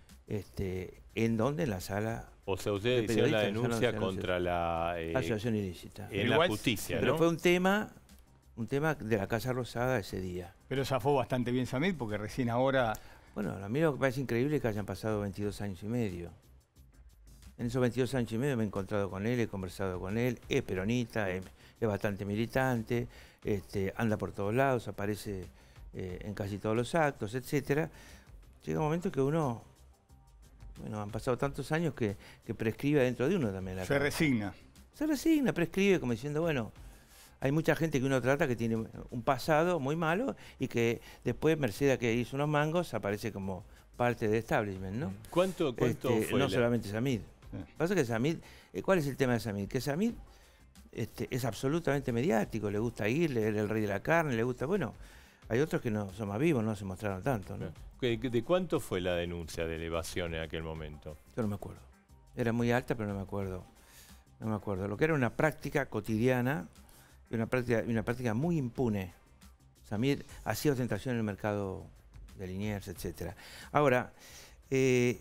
¿En dónde? En la sala. O sea, ustedes hicieron la denuncia contra la asociación ilícita. En la justicia, pero ¿no? fue un tema de la Casa Rosada ese día. Pero zafó bastante bien Samid, porque recién ahora... Bueno, a mí lo que parece increíble es que hayan pasado 22 años y medio. En esos 22 años y medio me he encontrado con él, he conversado con él, es peronista, es bastante militante, anda por todos lados, aparece en casi todos los actos, etcétera. Llega un momento que uno, bueno, han pasado tantos años que prescribe dentro de uno también. Se resigna. Se resigna, prescribe, como diciendo, bueno, hay mucha gente que uno trata que tiene un pasado muy malo y que después, merced a que hizo unos mangos, aparece como parte del establishment, ¿no? ¿Cuánto fue? No solamente Samid. Pasa que Samid, ¿cuál es el tema de Samid? Que Samid es absolutamente mediático, le gusta ir, leer El Rey de la Carne, le gusta, bueno, hay otros que no son más vivos, no se mostraron tanto, ¿no? ¿De cuánto fue la denuncia de elevación en aquel momento? Yo no me acuerdo. Era muy alta, pero no me acuerdo. No me acuerdo. Lo que era una práctica cotidiana y una práctica muy impune. Samid hacía ostentación en el mercado de Liniers, etcétera. Ahora, y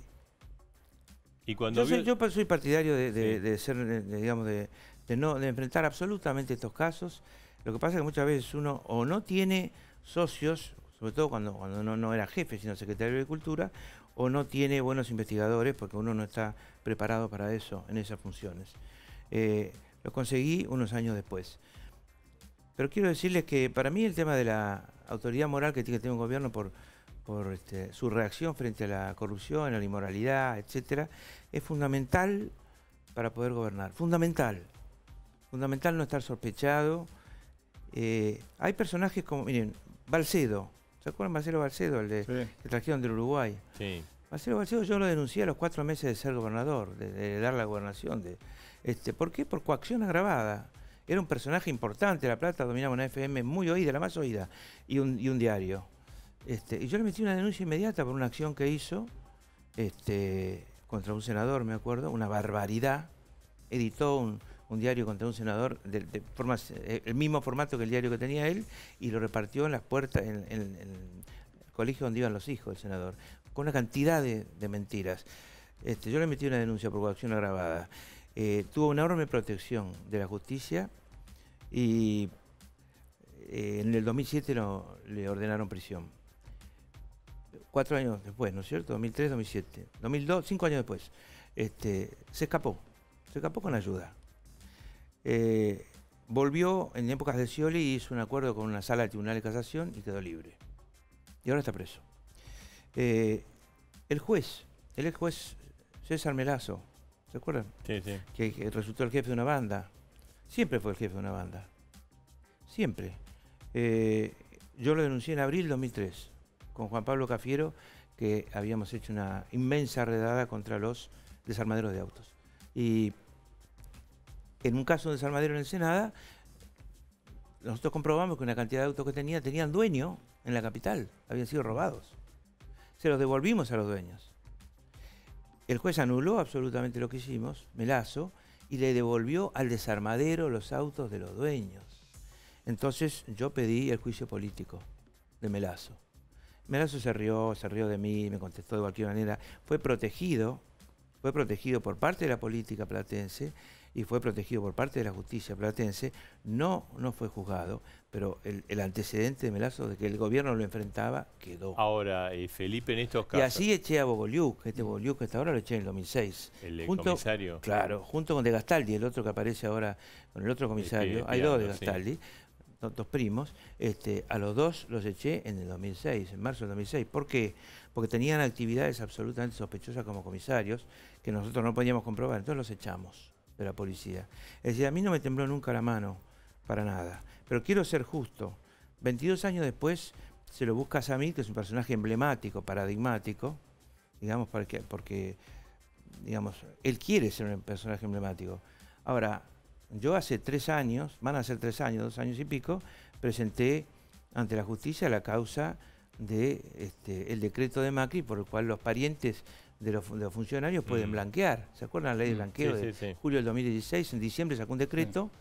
cuando yo soy partidario de enfrentar absolutamente estos casos. Lo que pasa es que muchas veces uno o no tiene socios, sobre todo cuando no era jefe, sino secretario de Agricultura, o no tiene buenos investigadores, porque uno no está preparado para eso, en esas funciones. Lo conseguí unos años después. Pero quiero decirles que para mí el tema de la autoridad moral que tiene que tener un gobierno por su reacción frente a la corrupción, a la inmoralidad, etcétera, es fundamental para poder gobernar. Fundamental. Fundamental no estar sospechado. Hay personajes como, miren, Balcedo. ¿Se acuerdan de Marcelo Balcedo, que trajeron del Uruguay? Sí. Marcelo Balcedo yo lo denuncié a los 4 meses de ser gobernador, de dar la gobernación. ¿Por qué? Por coacción agravada. Era un personaje importante, La Plata dominaba una FM muy oída, la más oída, y un diario. Y yo le metí una denuncia inmediata por una acción que hizo contra un senador, me acuerdo, una barbaridad. Editó un diario contra un senador el mismo formato que el diario que tenía él, y lo repartió en las puertas, en el colegio donde iban los hijos del senador, con una cantidad de mentiras. Yo le metí una denuncia por coacción agravada. Tuvo una enorme protección de la justicia y en el 2007 le ordenaron prisión. 4 años después, ¿no es cierto? 2003, 2007. 2002, 5 años después. Se escapó con ayuda. Volvió en épocas de Scioli y hizo un acuerdo con una sala del Tribunal de Casación y quedó libre. Y ahora está preso. El ex juez César Melazo, ¿se acuerdan? Sí, sí. Que resultó el jefe de una banda. Siempre fue el jefe de una banda. Siempre. Yo lo denuncié en abril de 2003 con Juan Pablo Cafiero, que habíamos hecho una inmensa redada contra los desarmaderos de autos. Y en un caso de desarmadero en Ensenada, nosotros comprobamos que una cantidad de autos que tenían dueño en la capital, habían sido robados. Se los devolvimos a los dueños. El juez anuló absolutamente lo que hicimos, Melazo, y le devolvió al desarmadero los autos de los dueños. Entonces yo pedí el juicio político de Melazo. Melazo se rió de mí, me contestó de cualquier manera. Fue protegido por parte de la política platense y fue protegido por parte de la justicia platense. No fue juzgado, pero el antecedente de Melazo de que el gobierno lo enfrentaba quedó. Ahora, Felipe, en estos casos... Y así eché a Bogolyuk, Bogolyuk que hasta ahora lo eché en el 2006. ¿El comisario? Claro, junto con De Gastaldi, el otro que aparece ahora con el otro comisario. Hay dos de Gastaldi. Sí. dos primos, a los dos los eché en el 2006, en marzo del 2006. ¿Por qué? Porque tenían actividades absolutamente sospechosas como comisarios que nosotros no podíamos comprobar, entonces los echamos de la policía. Es decir, a mí no me tembló nunca la mano, para nada. Pero quiero ser justo. 22 años después se lo busca a Samir, que es un personaje emblemático, paradigmático, digamos, porque digamos, él quiere ser un personaje emblemático. Ahora, yo hace 3 años, van a ser 3 años, 2 años y pico, presenté ante la justicia la causa de el decreto de Macri por el cual los parientes de los funcionarios pueden blanquear. ¿Se acuerdan la ley de blanqueo de julio del 2016? En diciembre sacó un decreto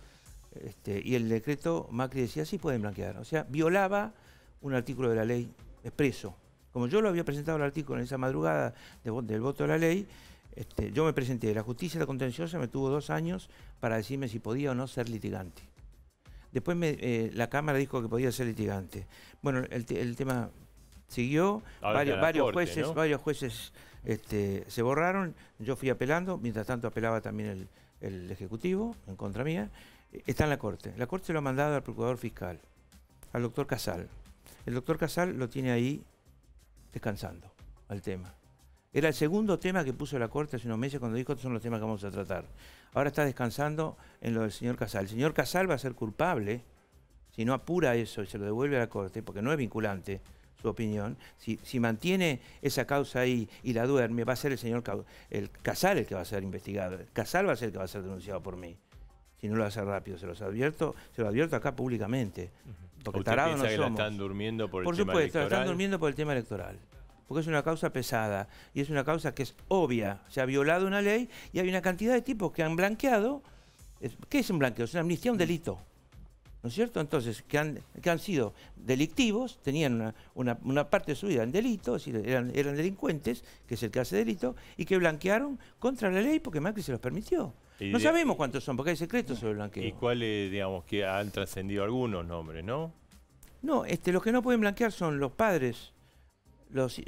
y el decreto Macri decía sí pueden blanquear. O sea, violaba un artículo de la ley expreso. Como yo lo había presentado el artículo en esa madrugada del voto de la ley, yo me presenté. La justicia contenciosa me tuvo 2 años para decirme si podía o no ser litigante. Después la Cámara dijo que podía ser litigante. Bueno, el tema siguió, varios jueces se borraron, yo fui apelando, mientras tanto apelaba también el Ejecutivo en contra mía. Está en la Corte. La Corte se lo ha mandado al Procurador Fiscal, al doctor Casal. El doctor Casal lo tiene ahí descansando al tema. Era el segundo tema que puso la Corte hace unos meses cuando dijo estos son los temas que vamos a tratar. Ahora está descansando en lo del señor Casal. El señor Casal va a ser culpable si no apura eso y se lo devuelve a la Corte, porque no es vinculante su opinión. Si mantiene esa causa ahí y la duerme, va a ser el Casal el que va a ser investigado. El Casal va a ser el que va a ser denunciado por mí. Si no lo hace rápido, se lo advierto acá públicamente. Porque tarado no somos. ¿Usted piensa que la están durmiendo por el tema electoral? Por supuesto, la están durmiendo por el tema electoral. Porque es una causa pesada y es una causa que es obvia. Se ha violado una ley y hay una cantidad de tipos que han blanqueado. ¿Qué es un blanqueo? Es una amnistía, un delito. ¿No es cierto? Entonces, que han sido delictivos, tenían una parte de su vida en delito, es decir, eran delincuentes, que es el que hace delito, y que blanquearon contra la ley porque Macri se los permitió. No sabemos cuántos son, porque hay secretos sobre el blanqueo. ¿Y cuáles, digamos, que han trascendido algunos nombres, no? No, los que no pueden blanquear son los padres, los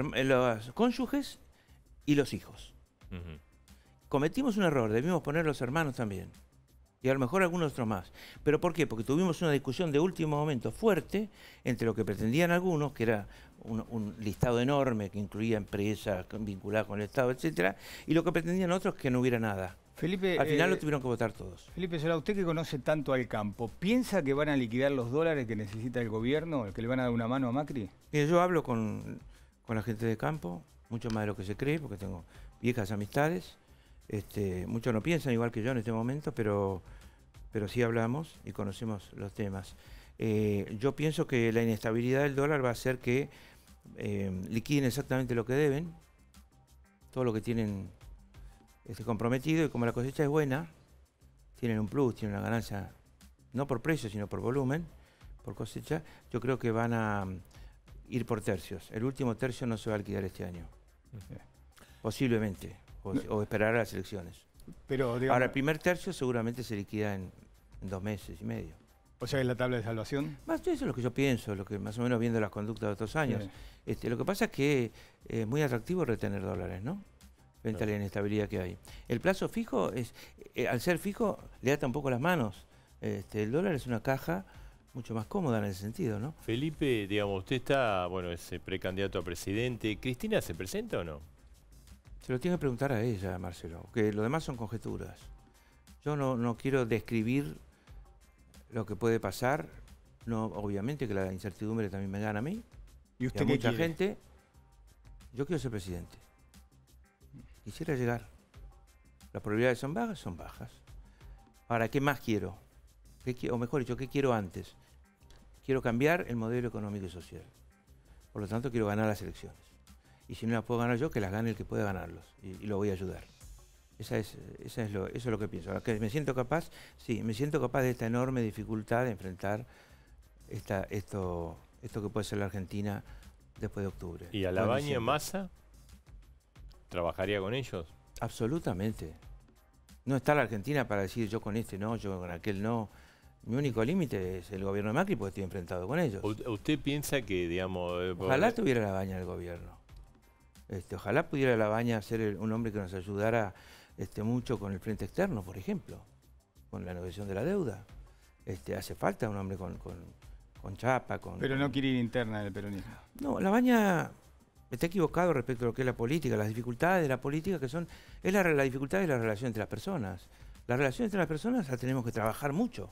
cónyuges y los hijos. Cometimos un error, debimos poner los hermanos también. Y a lo mejor algunos otros más. ¿Pero por qué? Porque tuvimos una discusión de último momento fuerte entre lo que pretendían algunos, que era un listado enorme que incluía empresas vinculadas con el Estado, etcétera, y lo que pretendían otros, que no hubiera nada. Felipe, al final lo tuvieron que votar todos. Felipe Solá, usted que conoce tanto al campo, ¿piensa que van a liquidar los dólares que necesita el gobierno, que le van a dar una mano a Macri? Yo hablo con la gente de campo, mucho más de lo que se cree, porque tengo viejas amistades. Muchos no piensan igual que yo en este momento, pero sí hablamos y conocemos los temas. Yo pienso que la inestabilidad del dólar va a hacer que liquiden exactamente lo que deben, todo lo que tienen comprometido, y como la cosecha es buena, tienen un plus, tienen una ganancia, no por precio, sino por volumen, por cosecha. Yo creo que van a ir por tercios. El último tercio no se va a liquidar este año, posiblemente. O esperar a las elecciones. Pero, digamos, ahora, el primer tercio seguramente se liquida en 2 meses y medio. O sea, ¿es la tabla de salvación? Eso es lo que yo pienso, lo que más o menos viendo las conductas de otros años. Lo que pasa es que es muy atractivo retener dólares, ¿no? Frente a la inestabilidad que hay. El plazo fijo, al ser fijo, le ata un poco las manos. El dólar es una caja mucho más cómoda en ese sentido, ¿no? Felipe, digamos, usted está, es precandidato a presidente. ¿Cristina se presenta o no? Se lo tiene que preguntar a ella, Marcelo, que lo demás son conjeturas. Yo no quiero describir lo que puede pasar. No, obviamente que la incertidumbre también me gana a mí. ¿Y usted a qué mucha quiere? gente. Yo quiero ser presidente. Quisiera llegar. Las probabilidades son bajas, son bajas. Ahora, ¿qué más quiero? O mejor dicho, ¿qué quiero antes? Quiero cambiar el modelo económico y social. Por lo tanto, quiero ganar las elecciones. Y si no las puedo ganar yo, que las gane el que pueda ganarlos. Y lo voy a ayudar. Eso es lo que pienso. Ahora, ¿que me siento capaz? Sí, me siento capaz de esta enorme dificultad de enfrentar esto que puede ser la Argentina después de octubre. ¿Y a Labaña y Massa? ¿Trabajaría con ellos? Absolutamente. No está la Argentina para decir yo con este no, yo con aquel no. Mi único límite es el gobierno de Macri, porque estoy enfrentado con ellos. ¿Usted piensa que, digamos... Ojalá tuviera Labaña el gobierno. Ojalá pudiera Labaña ser un hombre que nos ayudara mucho con el frente externo, por ejemplo, con la negociación de la deuda. hace falta un hombre con chapa. Pero no quiere ir interna en el peronismo. No, Labaña está equivocado respecto a lo que es la política, las dificultades de la política la dificultad de la relación entre las personas. La relación entre las personas la tenemos que trabajar mucho.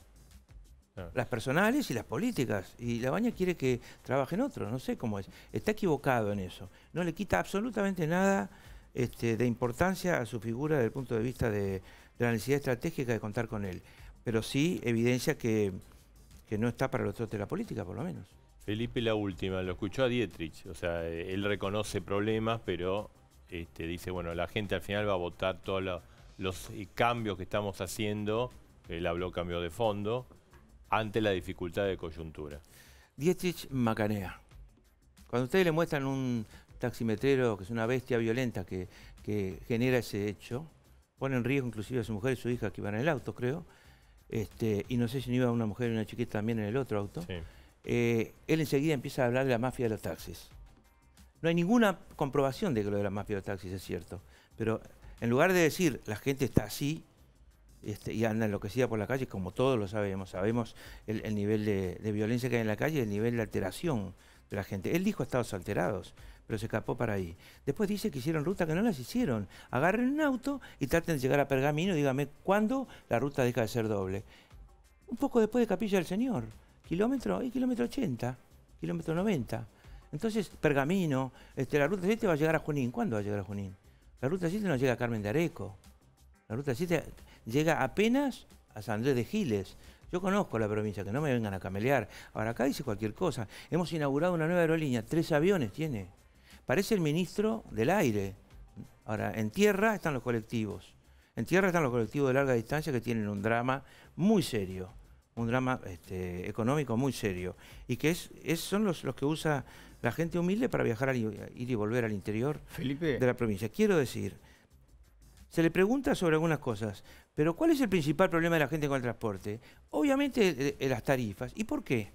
Las personales y las políticas. Y Labaña quiere que trabajen otros, no sé cómo es. Está equivocado en eso. No le quita absolutamente nada de importancia a su figura desde el punto de vista de la necesidad estratégica de contar con él. Pero sí evidencia que no está para los trotes de la política, por lo menos. Felipe, la última, lo escuchó a Dietrich. O sea, él reconoce problemas, pero dice, bueno, la gente al final va a votar todos los cambios que estamos haciendo. Él habló cambio de fondo ante la dificultad de coyuntura. Dietrich macanea. Cuando ustedes le muestran un taximetrero que es una bestia violenta que genera ese hecho, pone en riesgo inclusive a su mujer y su hija que iban en el auto, creo, y no sé si no iba una mujer y una chiquita también en el otro auto, Sí. Él enseguida empieza a hablar de la mafia de los taxis. No hay ninguna comprobación de que lo de la mafia de los taxis es cierto, pero en lugar de decir la gente está así, y anda enloquecida por la calle, como todos lo sabemos el nivel de violencia que hay en la calle, el nivel de alteración de la gente. Él dijo estados alterados, pero se escapó para ahí. Después dice que hicieron rutas que no las hicieron. Agarren un auto y traten de llegar a Pergamino y dígame cuándo la ruta deja de ser doble. Un poco después de Capilla del Señor, kilómetro 80, kilómetro 90. Entonces, Pergamino, la ruta 7 va a llegar a Junín. ¿Cuándo va a llegar a Junín? La ruta 7 no llega a Carmen de Areco. La ruta 7 llega apenas a San Andrés de Giles. Yo conozco la provincia, que no me vengan a camelear. Ahora acá dice cualquier cosa. Hemos inaugurado una nueva aerolínea, 3 aviones tiene. Parece el ministro del aire. Ahora, en tierra están los colectivos. En tierra están los colectivos de larga distancia que tienen un drama muy serio. Un drama económico muy serio. Y que son los que usa la gente humilde para viajar, ir y volver al interior Felipe, de la provincia. Quiero decir, se le pregunta sobre algunas cosas, pero ¿cuál es el principal problema de la gente con el transporte? Obviamente las tarifas. ¿Y por qué?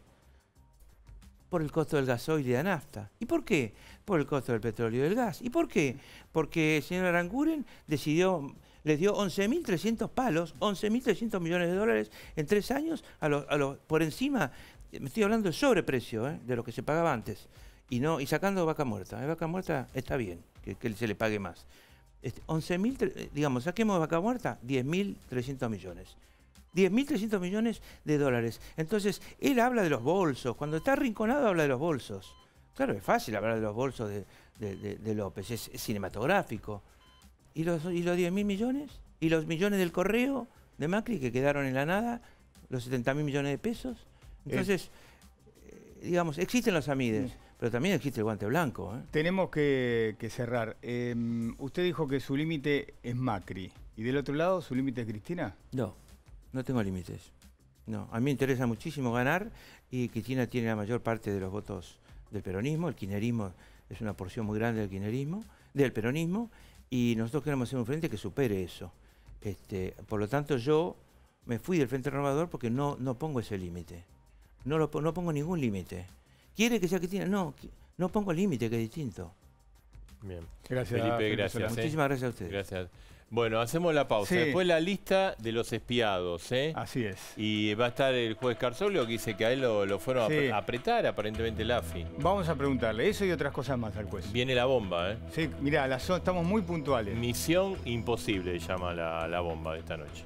Por el costo del gasoil y de la nafta. ¿Y por qué? Por el costo del petróleo y del gas. ¿Y por qué? Porque el señor Aranguren les dio 11.300 palos, 11.300 millones de dólares en 3 años por encima, me estoy hablando del sobreprecio de lo que se pagaba antes. Y sacando Vaca Muerta. Vaca Muerta está bien, que se le pague más. 11.000, digamos, saquemos Vaca Muerta, 10.300 millones. 10.300 millones de dólares. Entonces, él habla de los bolsos. Cuando está arrinconado, habla de los bolsos. Claro, es fácil hablar de los bolsos de López, es cinematográfico. ¿Y los 10.000 millones? ¿Y los millones del correo de Macri que quedaron en la nada? ¿Los 70.000 millones de pesos? Entonces, digamos, existen los amides. Pero también existe el guante blanco. Tenemos que cerrar. Usted dijo que su límite es Macri. ¿Y del otro lado su límite es Cristina? No tengo límites. No, a mí me interesa muchísimo ganar y Cristina tiene la mayor parte de los votos del peronismo. El kirchnerismo es una porción muy grande del peronismo y nosotros queremos hacer un frente que supere eso. Por lo tanto, yo me fui del Frente Renovador porque no pongo ese límite. No pongo ningún límite. ¿Quiere que sea Cristina? No pongo límite, que es distinto. Bien. Gracias, Felipe, gracias. Muchísimas gracias a ustedes. Gracias. Bueno, hacemos la pausa. Sí. Después la lista de los espiados. Así es. Y va a estar el juez Carzolio, que dice que a él lo fueron a apretar, aparentemente, el AFI. Vamos a preguntarle eso y otras cosas más al juez. Viene la bomba, Sí, mirá, estamos muy puntuales. Misión imposible, llama la bomba de esta noche.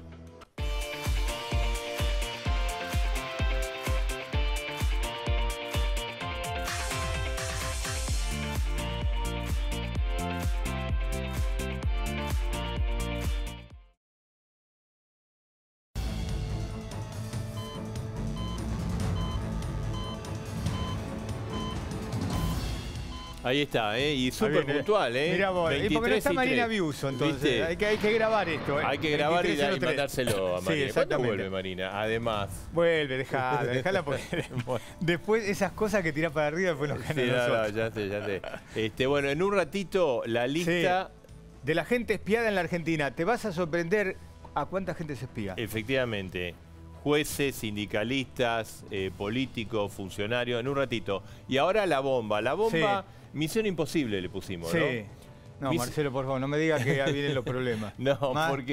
Ahí está, y súper puntual, Mirá vos, y porque no está Marina Biuso, entonces hay que grabar esto. Hay que grabar y mandárselo a Marina. ¿Cuándo vuelve Marina? Además. Vuelve, dejala porque después esas cosas que tirás para arriba después nos ganan nosotros. Ya sé. Bueno, en un ratito la lista de la gente espiada en la Argentina. Te vas a sorprender a cuánta gente se espía. Efectivamente. Jueces, sindicalistas, políticos, funcionarios, en un ratito. Y ahora la bomba. La bomba, misión imposible le pusimos, ¿no? No, Marcelo, por favor, no me digas que ya vienen los problemas. No, porque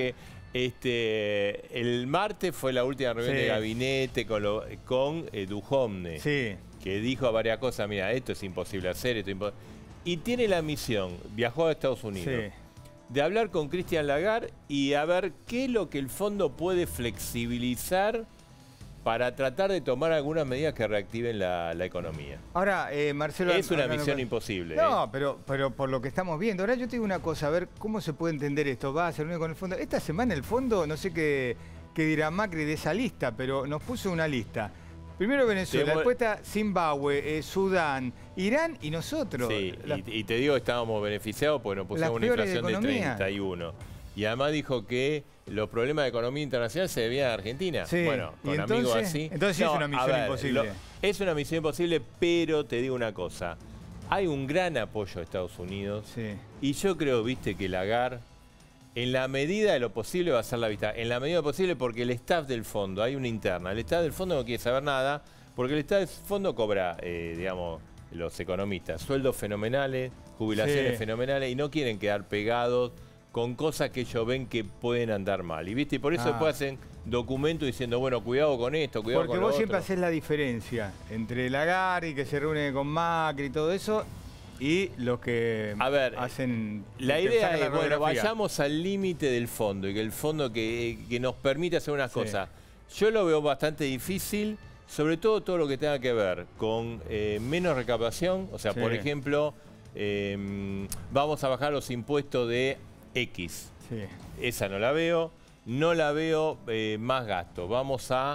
El martes fue la última reunión de gabinete con Duhovne, que dijo varias cosas. Mira, esto es imposible hacer, y tiene la misión, viajó a Estados Unidos, de hablar con Christine Lagarde y a ver qué es lo que el fondo puede flexibilizar para tratar de tomar algunas medidas que reactiven la economía. Ahora, Marcelo... Es una misión imposible. No, pero por lo que estamos viendo. Ahora yo te digo una cosa, a ver, ¿cómo se puede entender esto? Va a ser con el fondo. Esta semana el fondo, no sé qué dirá Macri de esa lista, pero nos puso una lista. Primero Venezuela, después está Zimbabue, Sudán, Irán y nosotros. Sí, y te digo que estábamos beneficiados porque nos pusimos una inflación de 31. Y además dijo que los problemas de economía internacional se debían a Argentina. Bueno, con amigos así. Entonces sí es una misión imposible. Es una misión imposible, pero te digo una cosa. Hay un gran apoyo a Estados Unidos. Y yo creo, viste, que Lagarde, en la medida de lo posible, va a hacer la vista. En la medida de lo posible, porque el staff del fondo, hay una interna. El staff del fondo no quiere saber nada, porque el staff del fondo cobra, digamos, los economistas, sueldos fenomenales, jubilaciones fenomenales, y no quieren quedar pegados con cosas que ellos ven que pueden andar mal. Y viste, y por eso después hacen documentos diciendo, bueno, cuidado con esto, cuidado con lo otro. Porque vos siempre haces la diferencia entre Lagarde y que se reúne con Macri y todo eso, y los que hacen... La idea es, bueno, vayamos al límite del fondo y que el fondo que nos permite hacer unas cosas. Yo lo veo bastante difícil, sobre todo lo que tenga que ver con menos recaudación. O sea, por ejemplo, vamos a bajar los impuestos de X. Esa no la veo. No la veo más gasto. Vamos a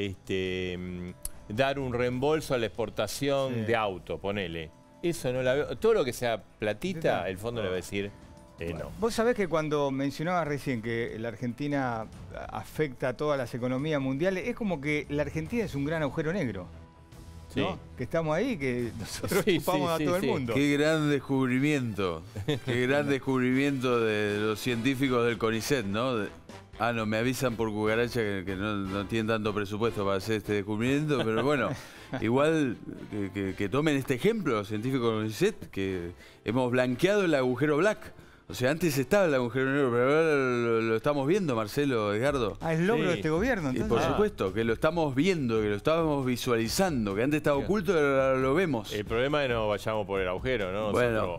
dar un reembolso a la exportación de auto, ponele. Eso no la veo. Todo lo que sea platita, el fondo le va a decir no. Vos sabés que cuando mencionabas recién que la Argentina afecta a todas las economías mundiales, es como que la Argentina es un gran agujero negro. ¿No? Que estamos ahí, que nosotros chupamos a todo el mundo. Qué gran descubrimiento. Qué gran descubrimiento de los científicos del CONICET, ¿no? No, me avisan por cucaracha que no tienen tanto presupuesto para hacer este descubrimiento, pero bueno, igual que tomen este ejemplo los científicos del CONICET, que hemos blanqueado el agujero black. O sea, antes estaba el agujero negro, pero ahora lo estamos viendo, Marcelo, Edgardo. Es logro de este gobierno, entonces. Y por supuesto, que lo estamos viendo, que lo estamos visualizando, que antes estaba oculto y ahora lo vemos. El problema es que no vayamos por el agujero, ¿no? Bueno,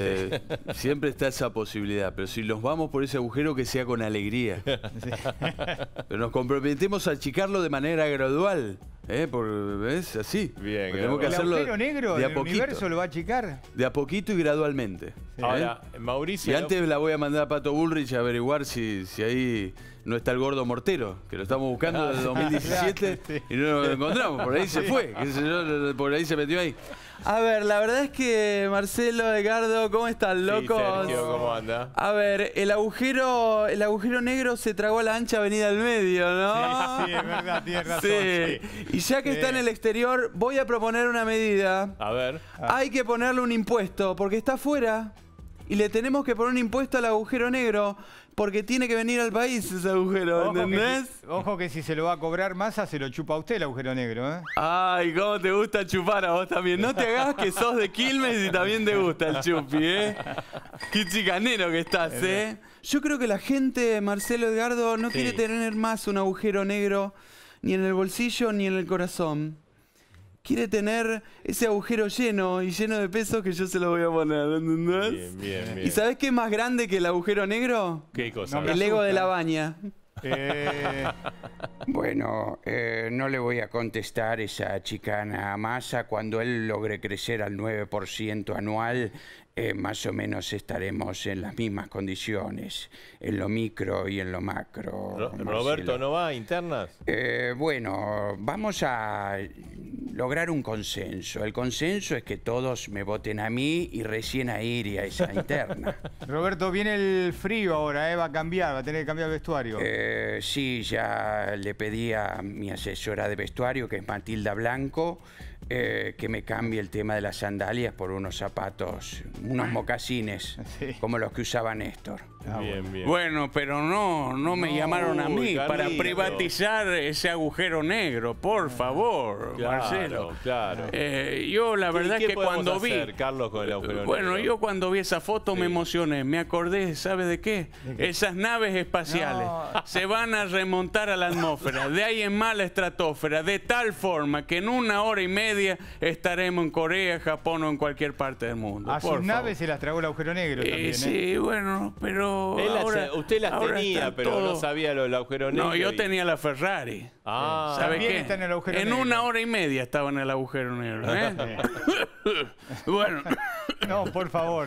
siempre está esa posibilidad, pero si nos vamos por ese agujero, que sea con alegría. Pero nos comprometemos a achicarlo de manera gradual. ¿Ves? Así. Bien, tenemos que hacerlo. ¿El agujero negro del universo lo va a achicar? De a poquito y gradualmente. Ahora, Mauricio... Y antes la voy a mandar a Pato Bullrich a averiguar si ahí no está el gordo Mortero, que lo estamos buscando desde 2017 y no lo encontramos. Por ahí se fue, por ahí se metió ahí. A ver, la verdad es que Marcelo, Edgardo, ¿cómo están, locos? Sergio, ¿cómo anda? A ver, el agujero negro se tragó a la ancha avenida del medio, ¿no? Sí, es verdad, tienes razón. Sí. Y ya que está en el exterior, voy a proponer una medida. A ver. Hay que ponerle un impuesto, porque está afuera. Y le tenemos que poner un impuesto al agujero negro, porque tiene que venir al país ese agujero, ¿entendés? Ojo que si se lo va a cobrar Massa, se lo chupa a usted el agujero negro, ¿eh? Ay, cómo te gusta chupar a vos también. No te hagas que sos de Quilmes y también te gusta el chupi, ¿eh? Qué chicanero que estás, ¿eh? Yo creo que la gente, Marcelo, Edgardo, no quiere tener más un agujero negro ni en el bolsillo ni en el corazón. Quiere tener ese agujero lleno y lleno de pesos que yo se lo voy a poner, ¿entendés? Bien. ¿Y sabés qué es más grande que el agujero negro? ¿Qué cosa? El ego de la baña. Bueno, no le voy a contestar esa chicana a Massa. Cuando él logre crecer al 9% anual, más o menos estaremos en las mismas condiciones, en lo micro y en lo macro. ¿Roberto no va a internas? Bueno, vamos a lograr un consenso. El consenso es que todos me voten a mí y recién ahí iría a esa interna. Roberto, viene el frío ahora, va a cambiar, va a tener que cambiar vestuario. Sí, ya le pedí a mi asesora de vestuario, que es Matilda Blanco, que me cambie el tema de las sandalias por unos zapatos, unos mocasines, como los que usaba Néstor. Bien, bien. Bueno, pero no me llamaron a mí para Carlito. privatizar ese agujero negro, por favor, Claro, Marcelo. claro. Yo la verdad ¿Qué que cuando podemos hacer, Carlos, con el agujero Bueno, negro? yo cuando vi esa foto me emocioné, me acordé, ¿sabe de qué? Esas naves espaciales se van a remontar a la atmósfera, de ahí en más la estratosfera, de tal forma que en 1 hora y media estaremos en Corea, Japón o en cualquier parte del mundo. A por sus naves se las tragó el agujero negro también, Sí, bueno, pero Usted las ahora tenía, están pero no todos- sabía lo del agujero negro. No, yo y- tenía la Ferrari. Ah, ¿Sabe También qué? está en el agujero negro. 1 hora y media estaba en el agujero negro. ¿eh? Bueno. No, por favor.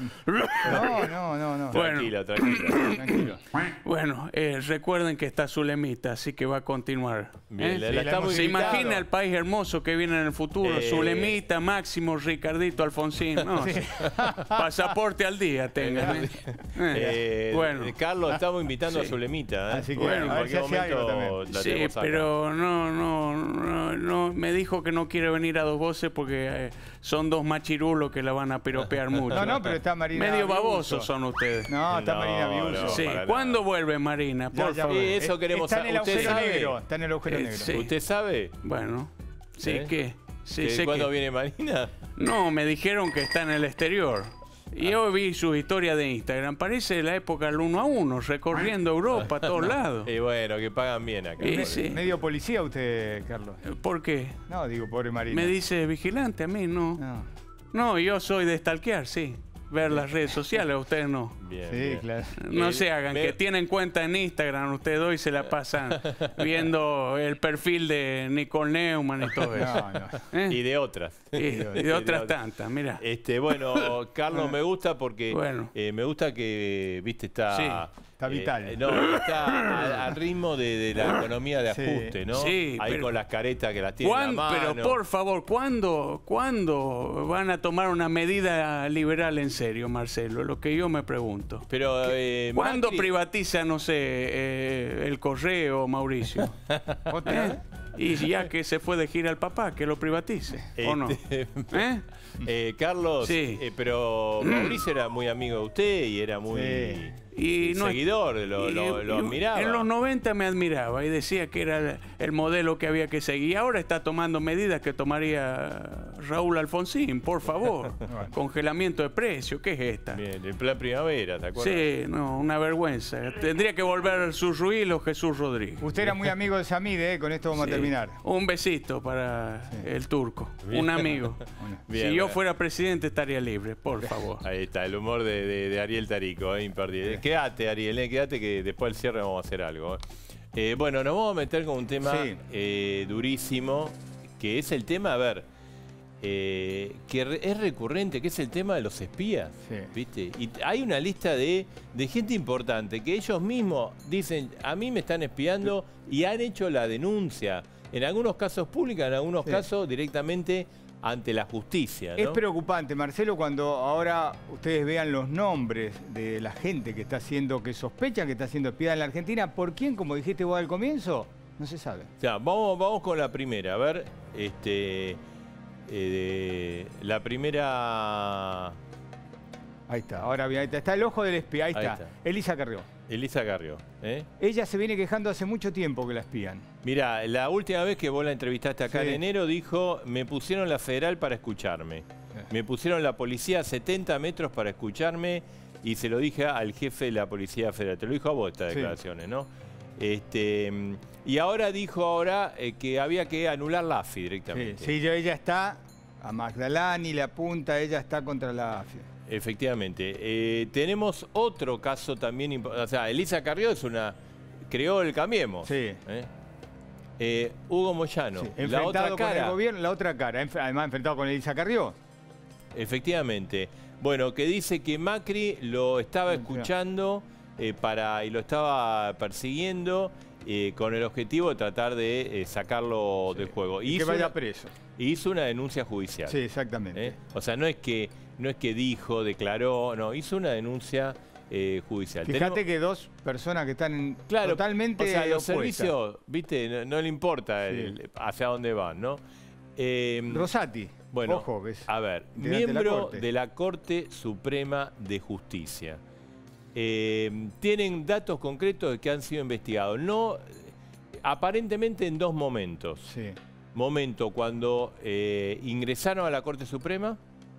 No. Tranquilo, tranquilo. Bueno, recuerden que está Zulemita, así que va a continuar. Bien, la estamos Se invitando. imagina el país hermoso que viene en el futuro. Zulemita, Máximo, Ricardito, Alfonsín. No, pasaporte al día tengan. Bueno. Carlos, estamos invitando a Zulemita. Así que, bueno, en a ver si cualquier hace algo momento también. la Sí, tenemos acá. pero no, me dijo que no quiere venir a Dos Voces porque son dos machirulos que la van a piropear mucho. No, pero está Marina Medio Biuso. babosos son ustedes. No, está Marina Biuso. Sí, para ¿cuándo vuelve Marina? Por favor. Eso queremos Está en el saber. ¿Usted agujero sabe? negro. Está en el agujero negro. Sí. ¿Usted sabe? Bueno, sí, ¿Eh? ¿qué? Sí, ¿Que sé ¿Cuándo que- viene Marina? No, me dijeron que está en el exterior. Y yo vi su historia de Instagram. Parece la época del 1 a 1, recorriendo Europa a todos lados. Y bueno, que pagan bien acá. Y sí. Medio policía usted, Carlos. ¿Por qué? No, digo, pobre Marina. Me dice vigilante a mí, no. No, yo soy de stalkear, sí. Ver las redes sociales, ustedes no. Bien, Sí, bien. claro. No se hagan, que tienen cuenta en Instagram, ustedes dos y se la pasan viendo el perfil de Nicole Neumann y todo eso. ¿Eh? Y de otras. Y de otras tantas, mira. Bueno, Carlos, me gusta porque Bueno. me gusta que, viste, está... Sí. Está vital. No, está al ritmo de la economía de Sí. ajuste, ¿no? Sí, Ahí pero- con las caretas que las tiene en la mano. Pero por favor, ¿cuándo van a tomar una medida liberal en serio, Marcelo? Lo que yo me pregunto. Pero, ¿Cuándo Macri- privatiza, no sé, el correo, Mauricio? ¿Eh? Y ya que se fue de gira el papá, que lo privatice, ¿o no? Carlos, Sí. pero Mauricio era muy amigo de usted y era muy Y no- seguidor, lo admiraba. En los 90 me admiraba y decía que era el modelo que había que seguir. Y ahora está tomando medidas que tomaría Raúl Alfonsín, por favor. Congelamiento de precios, ¿qué es esta? Bien, el plan primavera, ¿te acuerdas? Sí, no, una vergüenza. Tendría que volver su Ruilo Jesús Rodríguez. Usted era muy amigo de Samide, con esto vamos a Sí. terminar. Un besito para el turco, Bien. un amigo. Bien, si yo bueno. fuera presidente estaría libre, por favor. Ahí está, el humor de Ariel Tarico, imperdible. Quédate, Ariel, quédate que después del cierre vamos a hacer algo. Bueno, nos vamos a meter con un tema durísimo, que es el tema, a ver, es recurrente, que es el tema de los espías, ¿viste? Y hay una lista de gente importante que ellos mismos dicen, a mí me están espiando y han hecho la denuncia. En algunos casos pública, en algunos casos directamente ante la justicia, ¿no? Es preocupante, Marcelo, cuando ahora ustedes vean los nombres de la gente que está haciendo, que sospechan que está siendo espiada en la Argentina. ¿Por quién? Como dijiste vos al comienzo, no se sabe. O sea, vamos con la primera. A ver, la primera... Ahí está, ahora bien, ahí está. Está el ojo del espía, ahí Ahí está. está. Elisa Carrió. Elisa Carrió. Ella se viene quejando hace mucho tiempo que la espían. Mirá, la última vez que vos la entrevistaste acá Sí. en enero dijo, me pusieron la federal para escucharme. Me pusieron la policía a 70 metros para escucharme y se lo dije al jefe de la policía federal. Te lo dijo a vos estas Sí. declaraciones, ¿no? Y ahora dijo que había que anular la AFI directamente. Sí, ella está, a Magdalani le apunta, ella está contra la AFI. Efectivamente. Tenemos otro caso también, o sea, Elisa Carrió creó el Cambiemos. Sí. Hugo Moyano, la Enfrentado otra con cara. el gobierno, la otra cara. Además, enfrentado con Elisa Carrió. Efectivamente. Bueno, que dice que Macri lo estaba escuchando y lo estaba persiguiendo con el objetivo de tratar de sacarlo del juego. Y que vaya preso. Hizo una denuncia judicial. Sí, exactamente. O sea, no es que dijo, declaró, no, hizo una denuncia judicial. Fíjate que dos personas que están totalmente o sea, los opuestas. servicios, viste, no le importa hacia dónde van, ¿no? Rosati. Bueno, ojo, es a ver, miembro de la Corte Suprema de Justicia. Tienen datos concretos de que han sido investigados. No, aparentemente en dos momentos. Sí. Momento cuando ingresaron a la Corte Suprema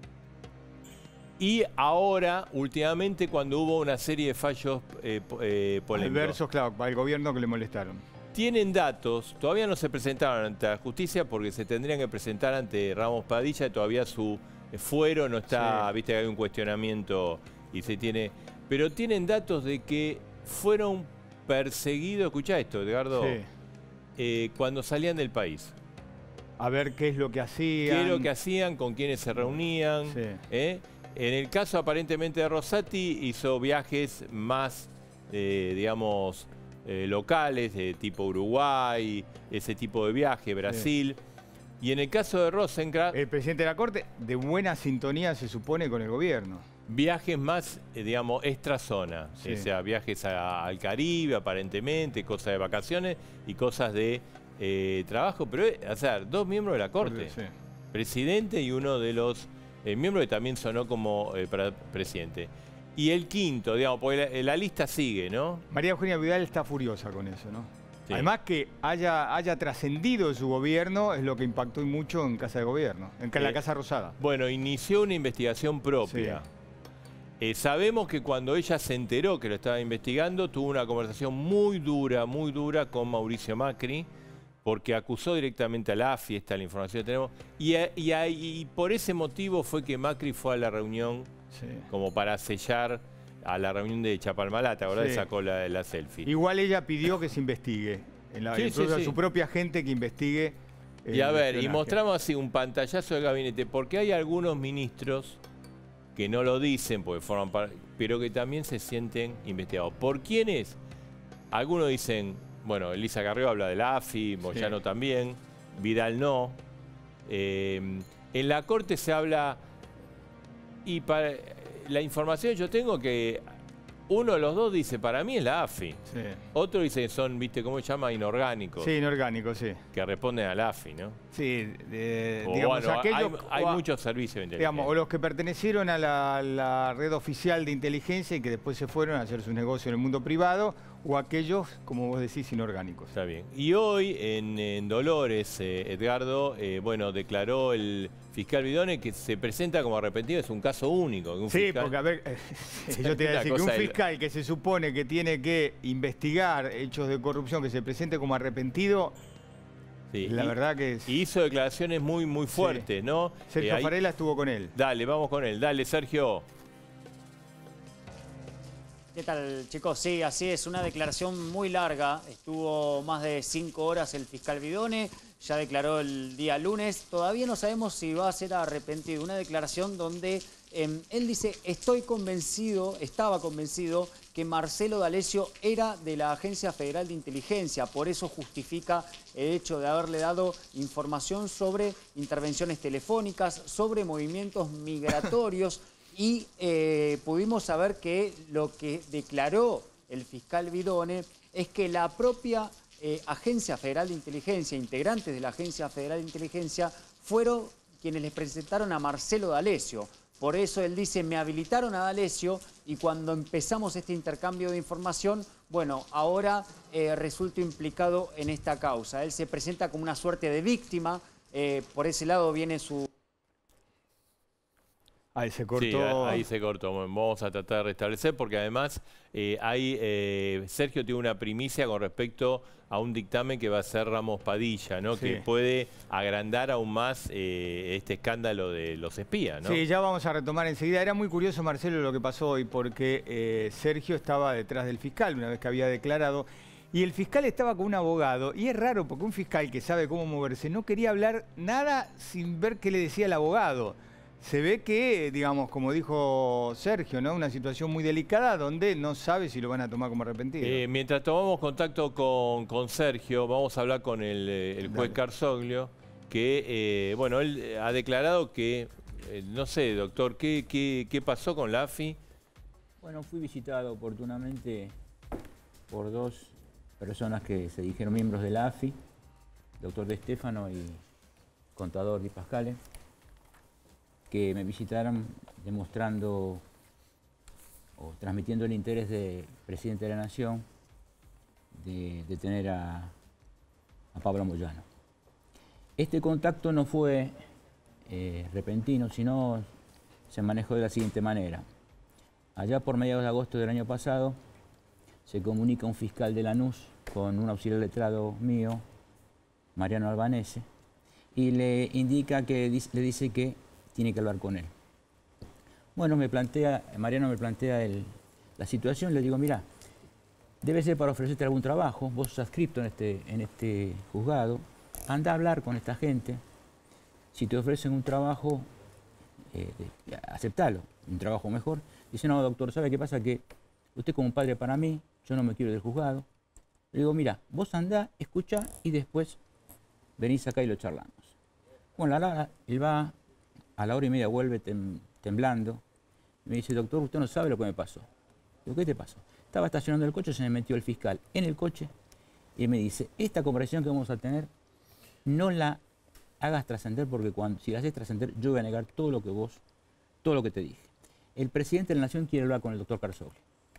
y ahora, últimamente, cuando hubo una serie de fallos polémicos. Adversos, claro, para el gobierno que le molestaron. Tienen datos, todavía no se presentaron ante la justicia porque se tendrían que presentar ante Ramos Padilla y todavía su fuero no está, viste que hay un cuestionamiento y se tiene... Pero tienen datos de que fueron perseguidos, escuchá esto, Edgardo, cuando salían del país. A ver qué es lo que hacían. Qué es lo que hacían, con quiénes se reunían. En el caso aparentemente de Rosati hizo viajes más, digamos, locales, de tipo Uruguay, ese tipo de viaje, Brasil. Y en el caso de Rosenkrantz... El presidente de la Corte, de buena sintonía se supone con el gobierno. Viajes más, digamos, extrazona. O sea, viajes al Caribe, aparentemente, cosas de vacaciones y cosas de trabajo. Pero, o sea, dos miembros de la Corte. Presidente y uno de los miembros que también sonó como presidente. Y el quinto, digamos, porque la lista sigue, ¿no? María Eugenia Vidal está furiosa con eso, ¿no? Sí. Además que haya trascendido de su gobierno es lo que impactó mucho en Casa de Gobierno, en la Casa Rosada. Bueno, inició una investigación propia. Sabemos que cuando ella se enteró que lo estaba investigando, tuvo una conversación muy dura con Mauricio Macri, porque acusó directamente a la AFI, esta es la información que tenemos, y por ese motivo fue que Macri fue a la reunión como para sellar a la reunión de Chapalmalata, ¿verdad? Sacó la selfie. Igual ella pidió que se investigue, su propia gente que investigue. Y a ver, y mostramos así un pantallazo del gabinete, porque hay algunos ministros que no lo dicen, porque forman parte, pero que también se sienten investigados. ¿Por quiénes? Algunos dicen, bueno, Elisa Carrió habla de la AFI, Moyano también, Vidal no. En la Corte se habla, y para la información que yo tengo que uno de los dos dice, para mí es la AFI. Otro dice, son, ¿viste cómo se llama? Inorgánicos. Sí, inorgánicos, que responden a la AFI, ¿no? Sí, digamos, bueno, hay muchos servicios de inteligencia. Digamos, o los que pertenecieron a la red oficial de inteligencia y que después se fueron a hacer sus negocios en el mundo privado, o aquellos, como vos decís, inorgánicos. Está bien. Y hoy en Dolores, Edgardo, bueno, declaró el fiscal Vidone que se presenta como arrepentido, es un caso único. Porque a ver, yo te voy a decir que un fiscal que se supone que tiene que investigar hechos de corrupción, que se presente como arrepentido, la verdad que es... Y hizo declaraciones muy fuertes, ¿no? Sergio Farela estuvo con él. Dale, vamos con él. Dale, Sergio. ¿Qué tal, chicos? Sí, así es, una declaración muy larga. Estuvo más de 5 horas el fiscal Vidone, ya declaró el día lunes. Todavía no sabemos si va a ser arrepentido. Una declaración donde él dice, estaba convencido que Marcelo D'Alessio era de la Agencia Federal de Inteligencia. Por eso justifica el hecho de haberle dado información sobre intervenciones telefónicas, sobre movimientos migratorios. Y pudimos saber que lo que declaró el fiscal Vidone es que la propia Agencia Federal de Inteligencia, integrantes de la Agencia Federal de Inteligencia, fueron quienes les presentaron a Marcelo D'Alessio. Por eso él dice, me habilitaron a D'Alessio y cuando empezamos este intercambio de información, bueno, ahora resulto implicado en esta causa. Él se presenta como una suerte de víctima, por ese lado viene su... Ahí se cortó. Sí, ahí se cortó. Vamos a tratar de restablecer porque además Sergio tiene una primicia con respecto a un dictamen que va a hacer Ramos Padilla, ¿no? Que puede agrandar aún más este escándalo de los espías, ¿no? Sí, ya vamos a retomar enseguida. Era muy curioso, Marcelo, lo que pasó hoy porque Sergio estaba detrás del fiscal una vez que había declarado. Y el fiscal estaba con un abogado, y es raro porque un fiscal que sabe cómo moverse no quería hablar nada sin ver qué le decía el abogado. Se ve que, digamos, como dijo Sergio, ¿no? Una situación muy delicada donde no sabe si lo van a tomar como arrepentido. Mientras tomamos contacto con Sergio, vamos a hablar con el juez Carzoglio, que, bueno, él ha declarado que, no sé, doctor, ¿qué pasó con la AFI? Bueno, fui visitado oportunamente por dos personas que se dijeron miembros de la AFI, doctor De Stefano y contador Di Pascale, que me visitaron demostrando o transmitiendo el interés del presidente de la Nación de detener a Pablo Moyano. Este contacto no fue repentino, sino se manejó de la siguiente manera. Allá por mediados de agosto del año pasado se comunica un fiscal de Lanús con un auxiliar letrado mío, Mariano Albanese, y le indica que le dice que tiene que hablar con él. Bueno, Mariano me plantea la situación, le digo, mira, debe ser para ofrecerte algún trabajo, vos sos adscripto en este juzgado, anda a hablar con esta gente, si te ofrecen un trabajo, aceptalo, un trabajo mejor. Dice, no, doctor, ¿sabe qué pasa? Que usted como un padre para mí, yo no me quiero ir del juzgado. Le digo, mira, vos andá, escuchá y después venís acá y lo charlamos. Bueno, él va, a la hora y media vuelve temblando. Me dice, doctor, usted no sabe lo que me pasó. Digo, ¿qué te pasó? Estaba estacionando el coche, se me metió el fiscal en el coche y me dice, esta conversación que vamos a tener, no la hagas trascender porque si la haces trascender, yo voy a negar todo lo que te dije. El presidente de la Nación quiere hablar con el doctor Carzoglio.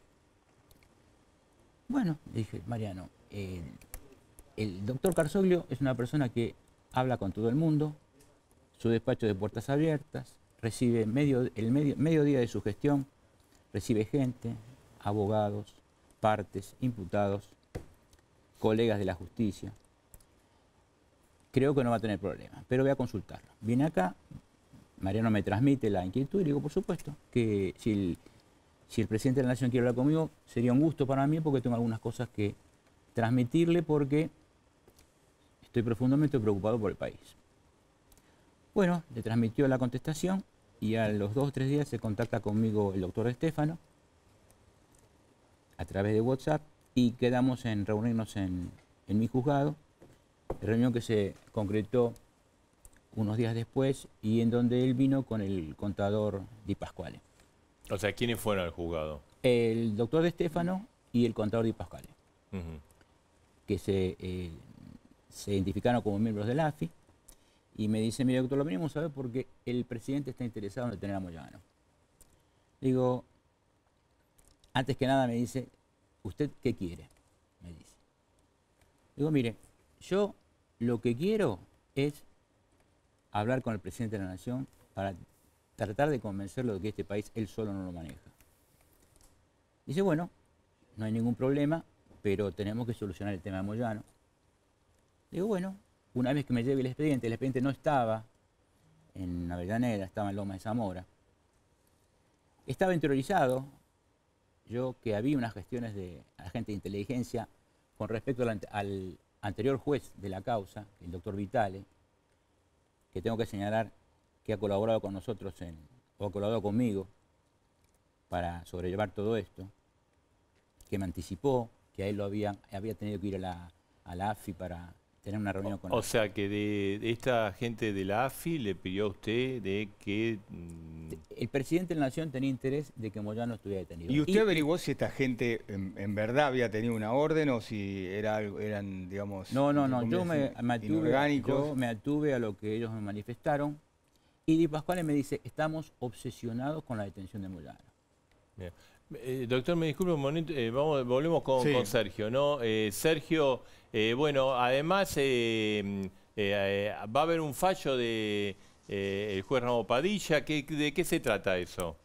Bueno, le dije, Mariano, el doctor Carzoglio es una persona que habla con todo el mundo, su despacho de puertas abiertas, recibe medio día de su gestión, recibe gente, abogados, partes, imputados, colegas de la justicia. Creo que no va a tener problema, pero voy a consultarlo. Viene acá, Mariano me transmite la inquietud y digo, por supuesto, que si el presidente de la Nación quiere hablar conmigo, sería un gusto para mí porque tengo algunas cosas que transmitirle porque estoy profundamente preocupado por el país. Bueno, le transmitió la contestación y a los 2 o 3 días se contacta conmigo el doctor Estefano a través de WhatsApp y quedamos en reunirnos en mi juzgado, reunión que se concretó unos días después y en donde él vino con el contador Di Pasquale. O sea, ¿quiénes fueron al juzgado? El doctor de Estefano y el contador Di Pasquale, que se identificaron como miembros del AFI y me dice, mire doctor, lo venimos a ver porque el presidente está interesado en detener a Moyano. Digo, antes que nada me dice, ¿usted qué quiere? Me dice. Digo, mire, yo lo que quiero es hablar con el presidente de la Nación para tratar de convencerlo de que este país él solo no lo maneja. Dice, bueno, no hay ningún problema, pero tenemos que solucionar el tema de Moyano. Digo, bueno, una vez que me lleve el expediente no estaba en Avellaneda, estaba en Loma de Zamora. Estaba interiorizado yo que había unas gestiones de agente de inteligencia con respecto al anterior juez de la causa, el doctor Vitale, que tengo que señalar que ha colaborado con nosotros o ha colaborado conmigo para sobrellevar todo esto, que me anticipó que a él había tenido que ir a la AFI para tener una reunión con él. O sea que de esta gente de la AFI le pidió a usted de que... El presidente de la Nación tenía interés de que Moyano estuviera detenido. ¿Y usted averiguó si esta gente en verdad había tenido una orden o si eran, digamos... No, yo me atuve a lo que ellos me manifestaron y Di Pasquale me dice, estamos obsesionados con la detención de Moyano. Bien. Doctor, me disculpe un momento, volvemos con Sergio, ¿no? Sergio, bueno, además va a haber un fallo de el juez Ramos Padilla. ¿De qué se trata eso?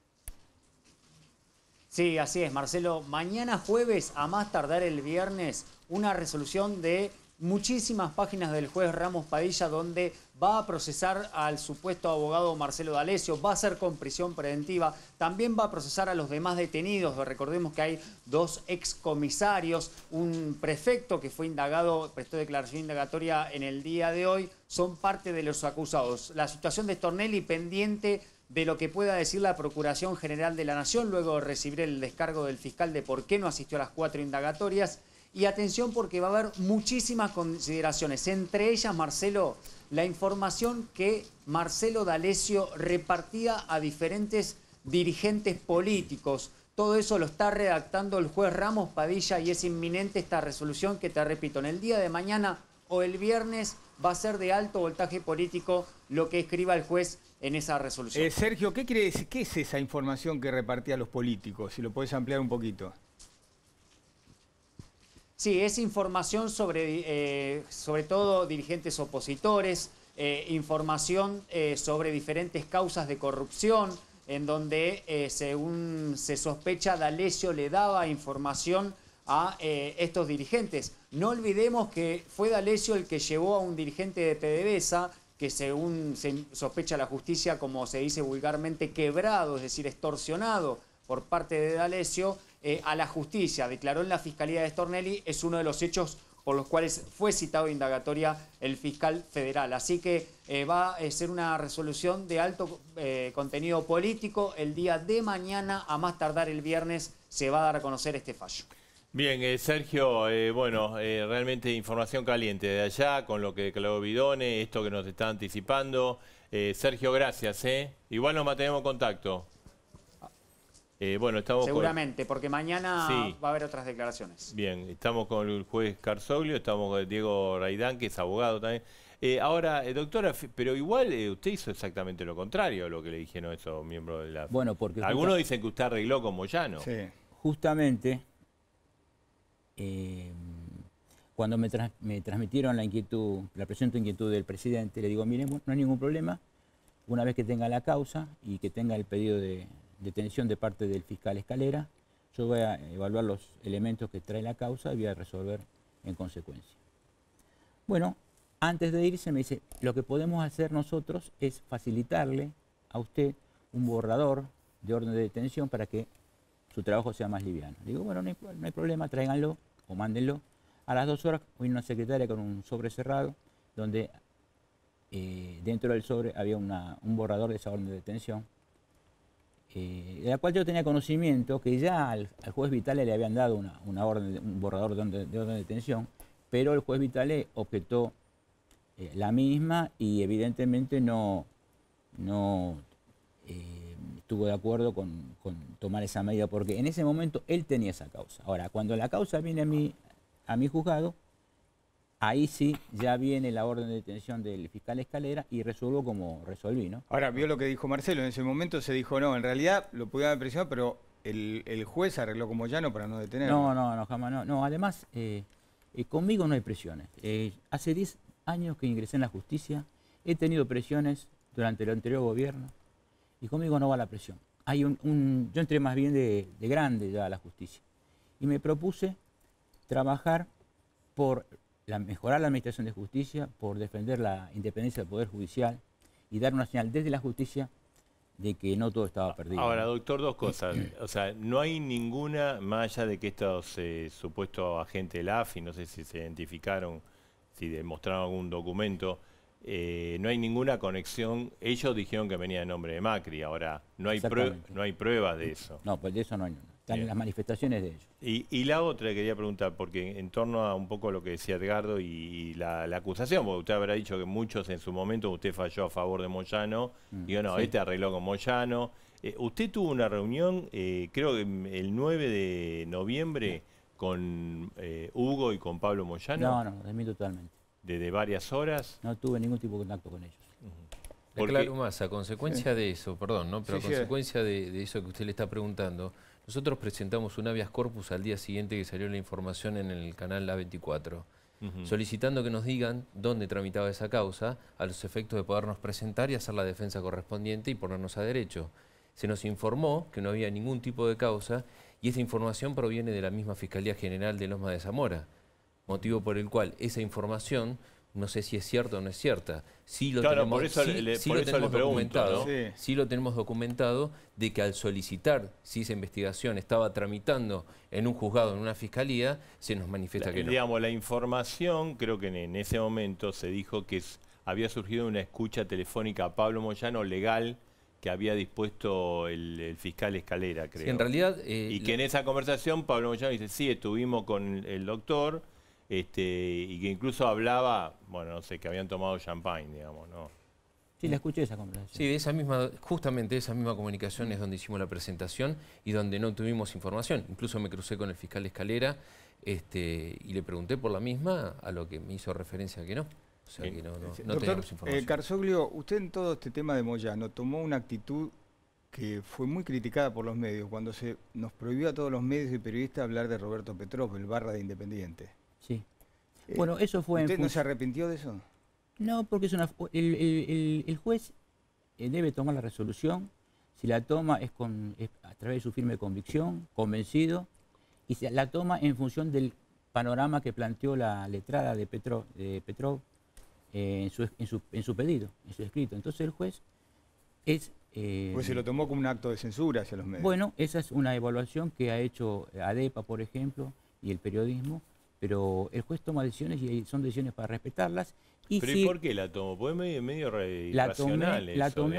Sí, así es, Marcelo. Mañana jueves, a más tardar el viernes, una resolución de muchísimas páginas del juez Ramos Padilla donde va a procesar al supuesto abogado Marcelo D'Alessio, va a ser con prisión preventiva, también va a procesar a los demás detenidos. Recordemos que hay 2 excomisarios, un prefecto que fue indagado, prestó declaración indagatoria en el día de hoy, son parte de los acusados. La situación de Stornelli pendiente de lo que pueda decir la Procuración General de la Nación, luego de recibir el descargo del fiscal de por qué no asistió a las 4 indagatorias. Y atención porque va a haber muchísimas consideraciones, entre ellas, Marcelo, la información que Marcelo D'Alessio repartía a diferentes dirigentes políticos. Todo eso lo está redactando el juez Ramos Padilla y es inminente esta resolución que, te repito, en el día de mañana, o el viernes va a ser de alto voltaje político lo que escriba el juez en esa resolución. Sergio, ¿qué quiere decir? ¿Qué es esa información que repartía a los políticos? Si lo podés ampliar un poquito. Sí, es información sobre todo dirigentes opositores, información sobre diferentes causas de corrupción, en donde, según se sospecha, D'Alessio le daba información a estos dirigentes. No olvidemos que fue D'Alessio el que llevó a un dirigente de PDVSA, que según se sospecha la justicia, como se dice vulgarmente, quebrado, es decir, extorsionado por parte de D'Alessio, a la justicia. Declaró en la Fiscalía de Stornelli, es uno de los hechos por los cuales fue citado a indagatoria el fiscal federal. Así que va a ser una resolución de alto contenido político. El día de mañana, a más tardar el viernes, se va a dar a conocer este fallo. Bien, Sergio, realmente información caliente de allá con lo que declaró Bidone, esto que nos está anticipando. Sergio, gracias. Igual nos mantenemos en contacto. Estamos seguramente, porque mañana va a haber otras declaraciones. Bien, estamos con el juez Carzoglio, estamos con Diego Raidán, que es abogado también. Ahora, doctora, pero igual usted hizo exactamente lo contrario a lo que le dijeron esos miembros de la... Bueno, porque... Algunos dicen que usted arregló con Moyano. Sí. Justamente, cuando me transmitieron la inquietud, la presunta inquietud del presidente, le digo, miren, no hay ningún problema, una vez que tenga la causa y que tenga el pedido de detención de parte del fiscal Escalera, yo voy a evaluar los elementos que trae la causa y voy a resolver en consecuencia. Bueno, antes de irse me dice, lo que podemos hacer nosotros es facilitarle a usted un borrador de orden de detención para que su trabajo sea más liviano. Digo, bueno, no hay problema, tráiganlo o mándenlo. A las 2 horas vino una secretaria con un sobre cerrado, donde dentro del sobre había un borrador de esa orden de detención, de la cual yo tenía conocimiento que ya al juez Vitale le habían dado un borrador de orden de detención, pero el juez Vitale objetó la misma y evidentemente no estuvo de acuerdo con tomar esa medida, porque en ese momento él tenía esa causa. Ahora, cuando la causa viene a mi juzgado, ahí sí ya viene la orden de detención del fiscal Escalera y resuelvo como resolví, ¿no? Ahora, vio lo que dijo Marcelo, en ese momento se dijo, no, en realidad lo pudieron haber presionado, pero el juez arregló con Moyano para no detenerlo. No, jamás no. Además, conmigo no hay presiones. Hace 10 años que ingresé en la justicia, he tenido presiones durante el anterior gobierno y conmigo no va la presión. Yo entré más bien de grande ya a la justicia y me propuse trabajar por mejorar la administración de justicia, por defender la independencia del Poder Judicial y dar una señal desde la justicia de que no todo estaba perdido. Ahora, doctor, dos cosas. O sea, no hay ninguna, más allá de que estos supuestos agentes de la AFI, no sé si se identificaron, si demostraron algún documento, no hay ninguna conexión. Ellos dijeron que venía en nombre de Macri, ahora no hay pruebas de eso. No, pues de eso no hay nada. Están en las manifestaciones de ellos. Y la otra quería preguntar, porque en torno a un poco lo que decía Edgardo y la acusación, porque usted habrá dicho que muchos en su momento usted falló a favor de Moyano, digo, no, sí. Arregló con Moyano. Usted tuvo una reunión, creo que el 9 de noviembre, con Hugo y con Pablo Moyano. No, de mí totalmente. ¿De varias horas? No tuve ningún tipo de contacto con ellos. Claro, más, a consecuencia de eso, perdón, ¿no? Pero a consecuencia de eso que usted le está preguntando, nosotros presentamos un habeas corpus al día siguiente que salió la información en el canal A24, solicitando que nos digan dónde tramitaba esa causa, a los efectos de podernos presentar y hacer la defensa correspondiente y ponernos a derecho. Se nos informó que no había ningún tipo de causa y esa información proviene de la misma Fiscalía General de Loma de Zamora, motivo por el cual esa información no sé si es cierta o no es cierta. Sí lo tenemos, por eso le pregunto, documentado, ¿no? Sí lo tenemos documentado de que al solicitar si esa investigación estaba tramitando en un juzgado, en una fiscalía, se nos manifiesta que no. Digamos, la información, creo que en ese momento se dijo que había surgido una escucha telefónica a Pablo Moyano legal que había dispuesto el fiscal Escalera, creo. Sí, en realidad... y que en esa conversación Pablo Moyano dice, sí, estuvimos con el doctor... y que incluso hablaba, bueno, no sé, que habían tomado champagne, digamos, ¿no? Sí, la escuché esa conversación. Sí, justamente de esa misma comunicación es donde hicimos la presentación y donde no tuvimos información. Incluso me crucé con el fiscal Escalera y le pregunté por la misma, a lo que me hizo referencia que no. O sea que no Doctor, teníamos información. Carzoglio, usted en todo este tema de Moyano tomó una actitud que fue muy criticada por los medios cuando se nos prohibió a todos los medios y periodistas hablar de Roberto Petrov, el barra de Independiente. Sí. Bueno, eso fue... ¿Usted no se arrepintió de eso? No, porque es el juez debe tomar la resolución. Si la toma es a través de su firme convicción, convencido, y se la toma en función del panorama que planteó la letrada de Petrov en su pedido, en su escrito. Entonces el juez es... Pues se lo tomó como un acto de censura hacia los medios. Bueno, esa es una evaluación que ha hecho ADEPA, por ejemplo, y el periodismo, pero el juez toma decisiones y son decisiones para respetarlas. ¿Pero y por qué la tomó? Pues medio irracional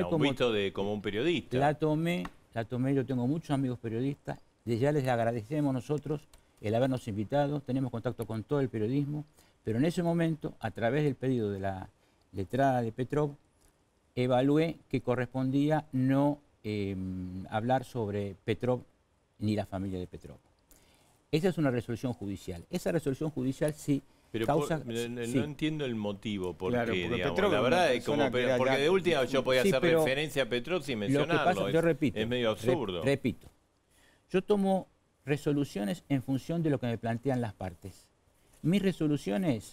como un periodista. La tomé, yo tengo muchos amigos periodistas, ya les agradecemos nosotros el habernos invitado, tenemos contacto con todo el periodismo, pero en ese momento, a través del pedido de la letrada de Petrov, evalué que correspondía no hablar sobre Petrov ni la familia de Petrov. Esa es una resolución judicial. Esa resolución judicial sí pero causa... no entiendo el motivo por claro, qué, digamos. Petrov, la verdad es como... Porque de última yo podía hacer referencia a Petrov sin mencionarlo. Lo que pasa, yo repito, es medio absurdo. Repito, yo tomo resoluciones en función de lo que me plantean las partes. Mis resoluciones,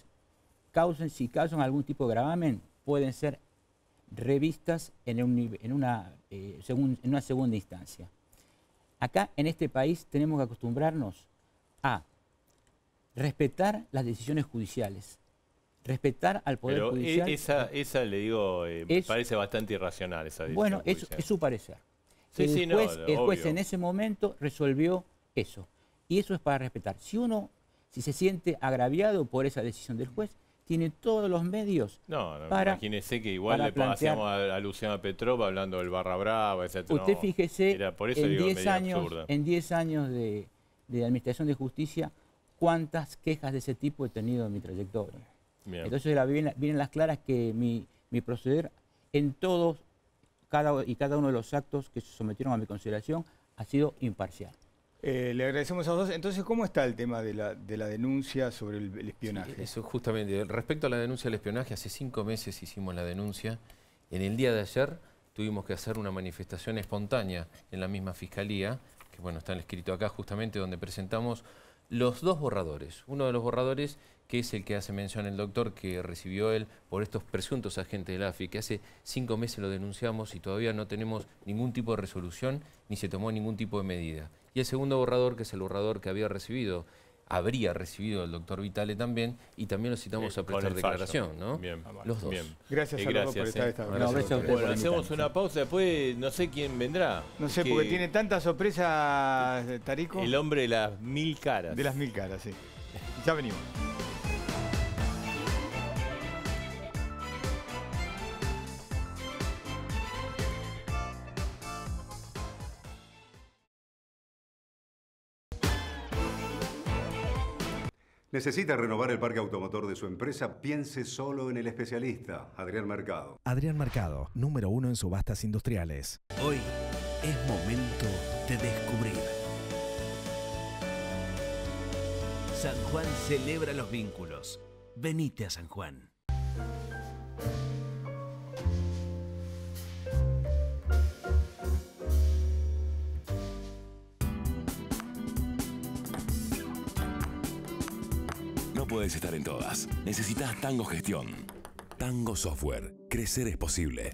si causan algún tipo de gravamen, pueden ser revistas en una segunda instancia. Acá, en este país, tenemos que acostumbrarnos a respetar las decisiones judiciales, respetar al Poder Judicial. Esa le digo, me parece bastante irracional esa decisión. Bueno, es su parecer. El juez en ese momento resolvió eso. Y eso es para respetar. Si se siente agraviado por esa decisión del juez, tiene todos los medios para... Imagínese que igual le hacíamos alusión a Petrov hablando del barra brava, etc. Usted fíjese, por eso en 10 años de Administración de Justicia, cuántas quejas de ese tipo he tenido en mi trayectoria. Bien. Entonces vienen las claras que mi proceder en cada uno de los actos que se sometieron a mi consideración ha sido imparcial. Le agradecemos a los dos. Entonces, ¿cómo está el tema de la denuncia sobre el espionaje? Sí, eso justamente. Respecto a la denuncia del espionaje, hace 5 meses hicimos la denuncia. En el día de ayer tuvimos que hacer una manifestación espontánea en la misma Fiscalía, que bueno, está en el escrito acá justamente, donde presentamos los 2 borradores. Uno de los borradores, que es el que hace mención el doctor, que recibió él por estos presuntos agentes del AFI, que hace 5 meses lo denunciamos y todavía no tenemos ningún tipo de resolución ni se tomó ningún tipo de medida. Y el segundo borrador, que es el borrador que habría recibido el doctor Vitale también, y también lo citamos a prestar declaración, ¿no? Bien, los dos. Bien. Gracias a los dos por estar esta hora. Bueno, hacemos una pausa, después no sé quién vendrá. No sé, porque tiene tanta sorpresa, Tarico. El hombre de las 1000 caras. De las 1000 caras, sí. Ya venimos. ¿Necesita renovar el parque automotor de su empresa? Piense solo en el especialista, Adrián Mercado. Adrián Mercado, número 1 en subastas industriales. Hoy es momento de descubrir. San Juan celebra los vínculos. Venite a San Juan. No puedes estar en todas. Necesitas Tango Gestión. Tango Software. Crecer es posible.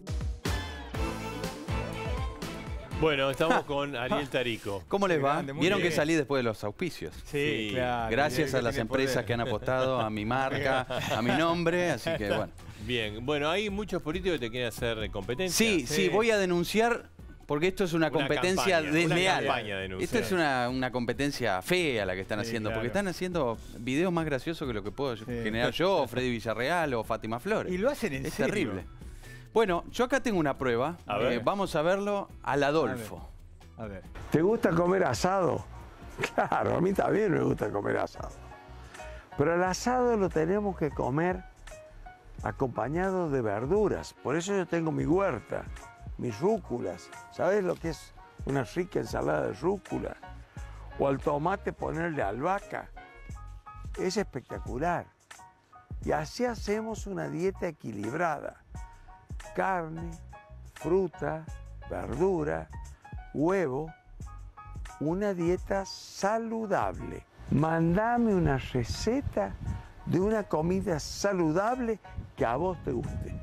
Bueno, estamos con Ariel Tarico. ¿Cómo les va? Vieron que salí después de los auspicios. Sí, claro. Gracias a las empresas que han apostado a mi marca, a mi nombre, así que bueno. Bien, bueno, hay muchos políticos que te quieren hacer competencia. Sí, voy a denunciar porque esto es una competencia desleal. Esto es una competencia fea la que están haciendo, porque están haciendo videos más graciosos que lo que puedo generar yo, o Freddy Villarreal, o Fátima Flores. Y lo hacen en serio. Es terrible. Bueno, yo acá tengo una prueba. Vamos a verlo al Adolfo. A ver. ¿Te gusta comer asado? Claro, a mí también me gusta comer asado. Pero el asado lo tenemos que comer acompañado de verduras. Por eso yo tengo mi huerta, mis rúculas. ¿Sabes lo que es una rica ensalada de rúcula? O al tomate ponerle albahaca. es espectacular. Y así hacemos una dieta equilibrada. Carne, fruta, verdura, huevo, una dieta saludable. Mandame una receta de una comida saludable que a vos te guste.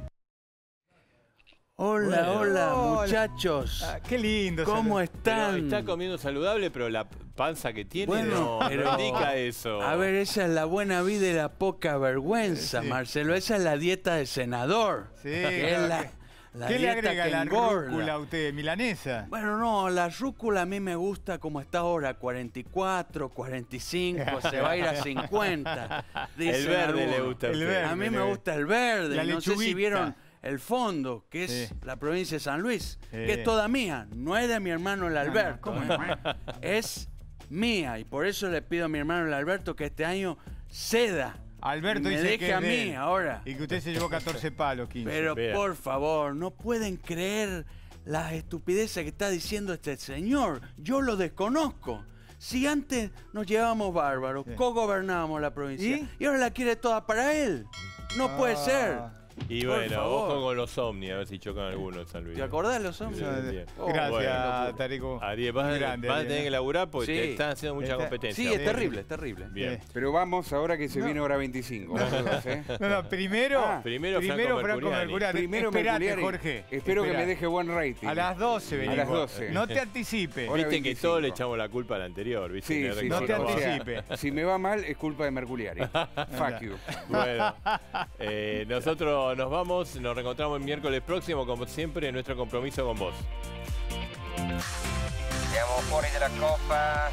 Hola, hola, muchachos. Qué lindo. ¿Cómo están? Pero está comiendo saludable, pero la panza que tiene Bueno, no pero indica eso. A ver, esa es la buena vida y la poca vergüenza, Sí. Marcelo. Esa es la dieta de senador. Sí, que es claro. la ¿Qué le dieta agrega que la engorda. rúcula a usted? ¿Milanesa? Bueno, no, la rúcula a mí me gusta como está ahora, 44, 45, se va a ir a 50. El verde le gusta a usted. A mí me gusta el verde. La No sé si lechuguita. vieron el fondo, que es Sí. la provincia de San Luis, que es Sí. toda mía. No es de mi hermano el Alberto. ¿cómo Es mía. Y por eso le pido a mi hermano el Alberto que este año ceda. Alberto me dice deje que es a de mí él. ahora. Y que usted se llevó 14 palos, 15. Pero Vea. por favor, no pueden creer las estupideces que está diciendo este señor. Yo lo desconozco. Si antes nos llevábamos bárbaros, Sí. co-gobernábamos la provincia, ¿Y? y ahora la quiere toda para él. No puede ser. Y Por bueno, favor. ojo con los ovnis, a ver si chocan algunos, San Luis. ¿Te acordás de los hombres? Bien, bien. Gracias, Bueno. Tarico. Ariel, vas, Grande, vas a Ariel, tener ¿eh? que laburar porque Sí. te están haciendo mucha Está- competencia. Sí, es terrible, es terrible. Bien. Pero vamos ahora que se viene hora 25. vosotros, ¿eh? No, primero, Primero Franco Mercuriani. Mercuriani. Primero Esperate, Mercuriani. Jorge. Espero que me Esperate. deje buen rating. A las 12 venimos. A las 12. No te anticipes. Hora Viste que 25. todos le echamos la culpa al anterior, ¿viste? Sí, Me sí, No sí. te recordaba. O sea, anticipe. si me va mal, es culpa de Merculiari. Fuck you. Bueno, nosotros nos vamos, nos reencontramos el miércoles próximo, como siempre, en nuestro compromiso con vos. Siamo fuori della Coppa.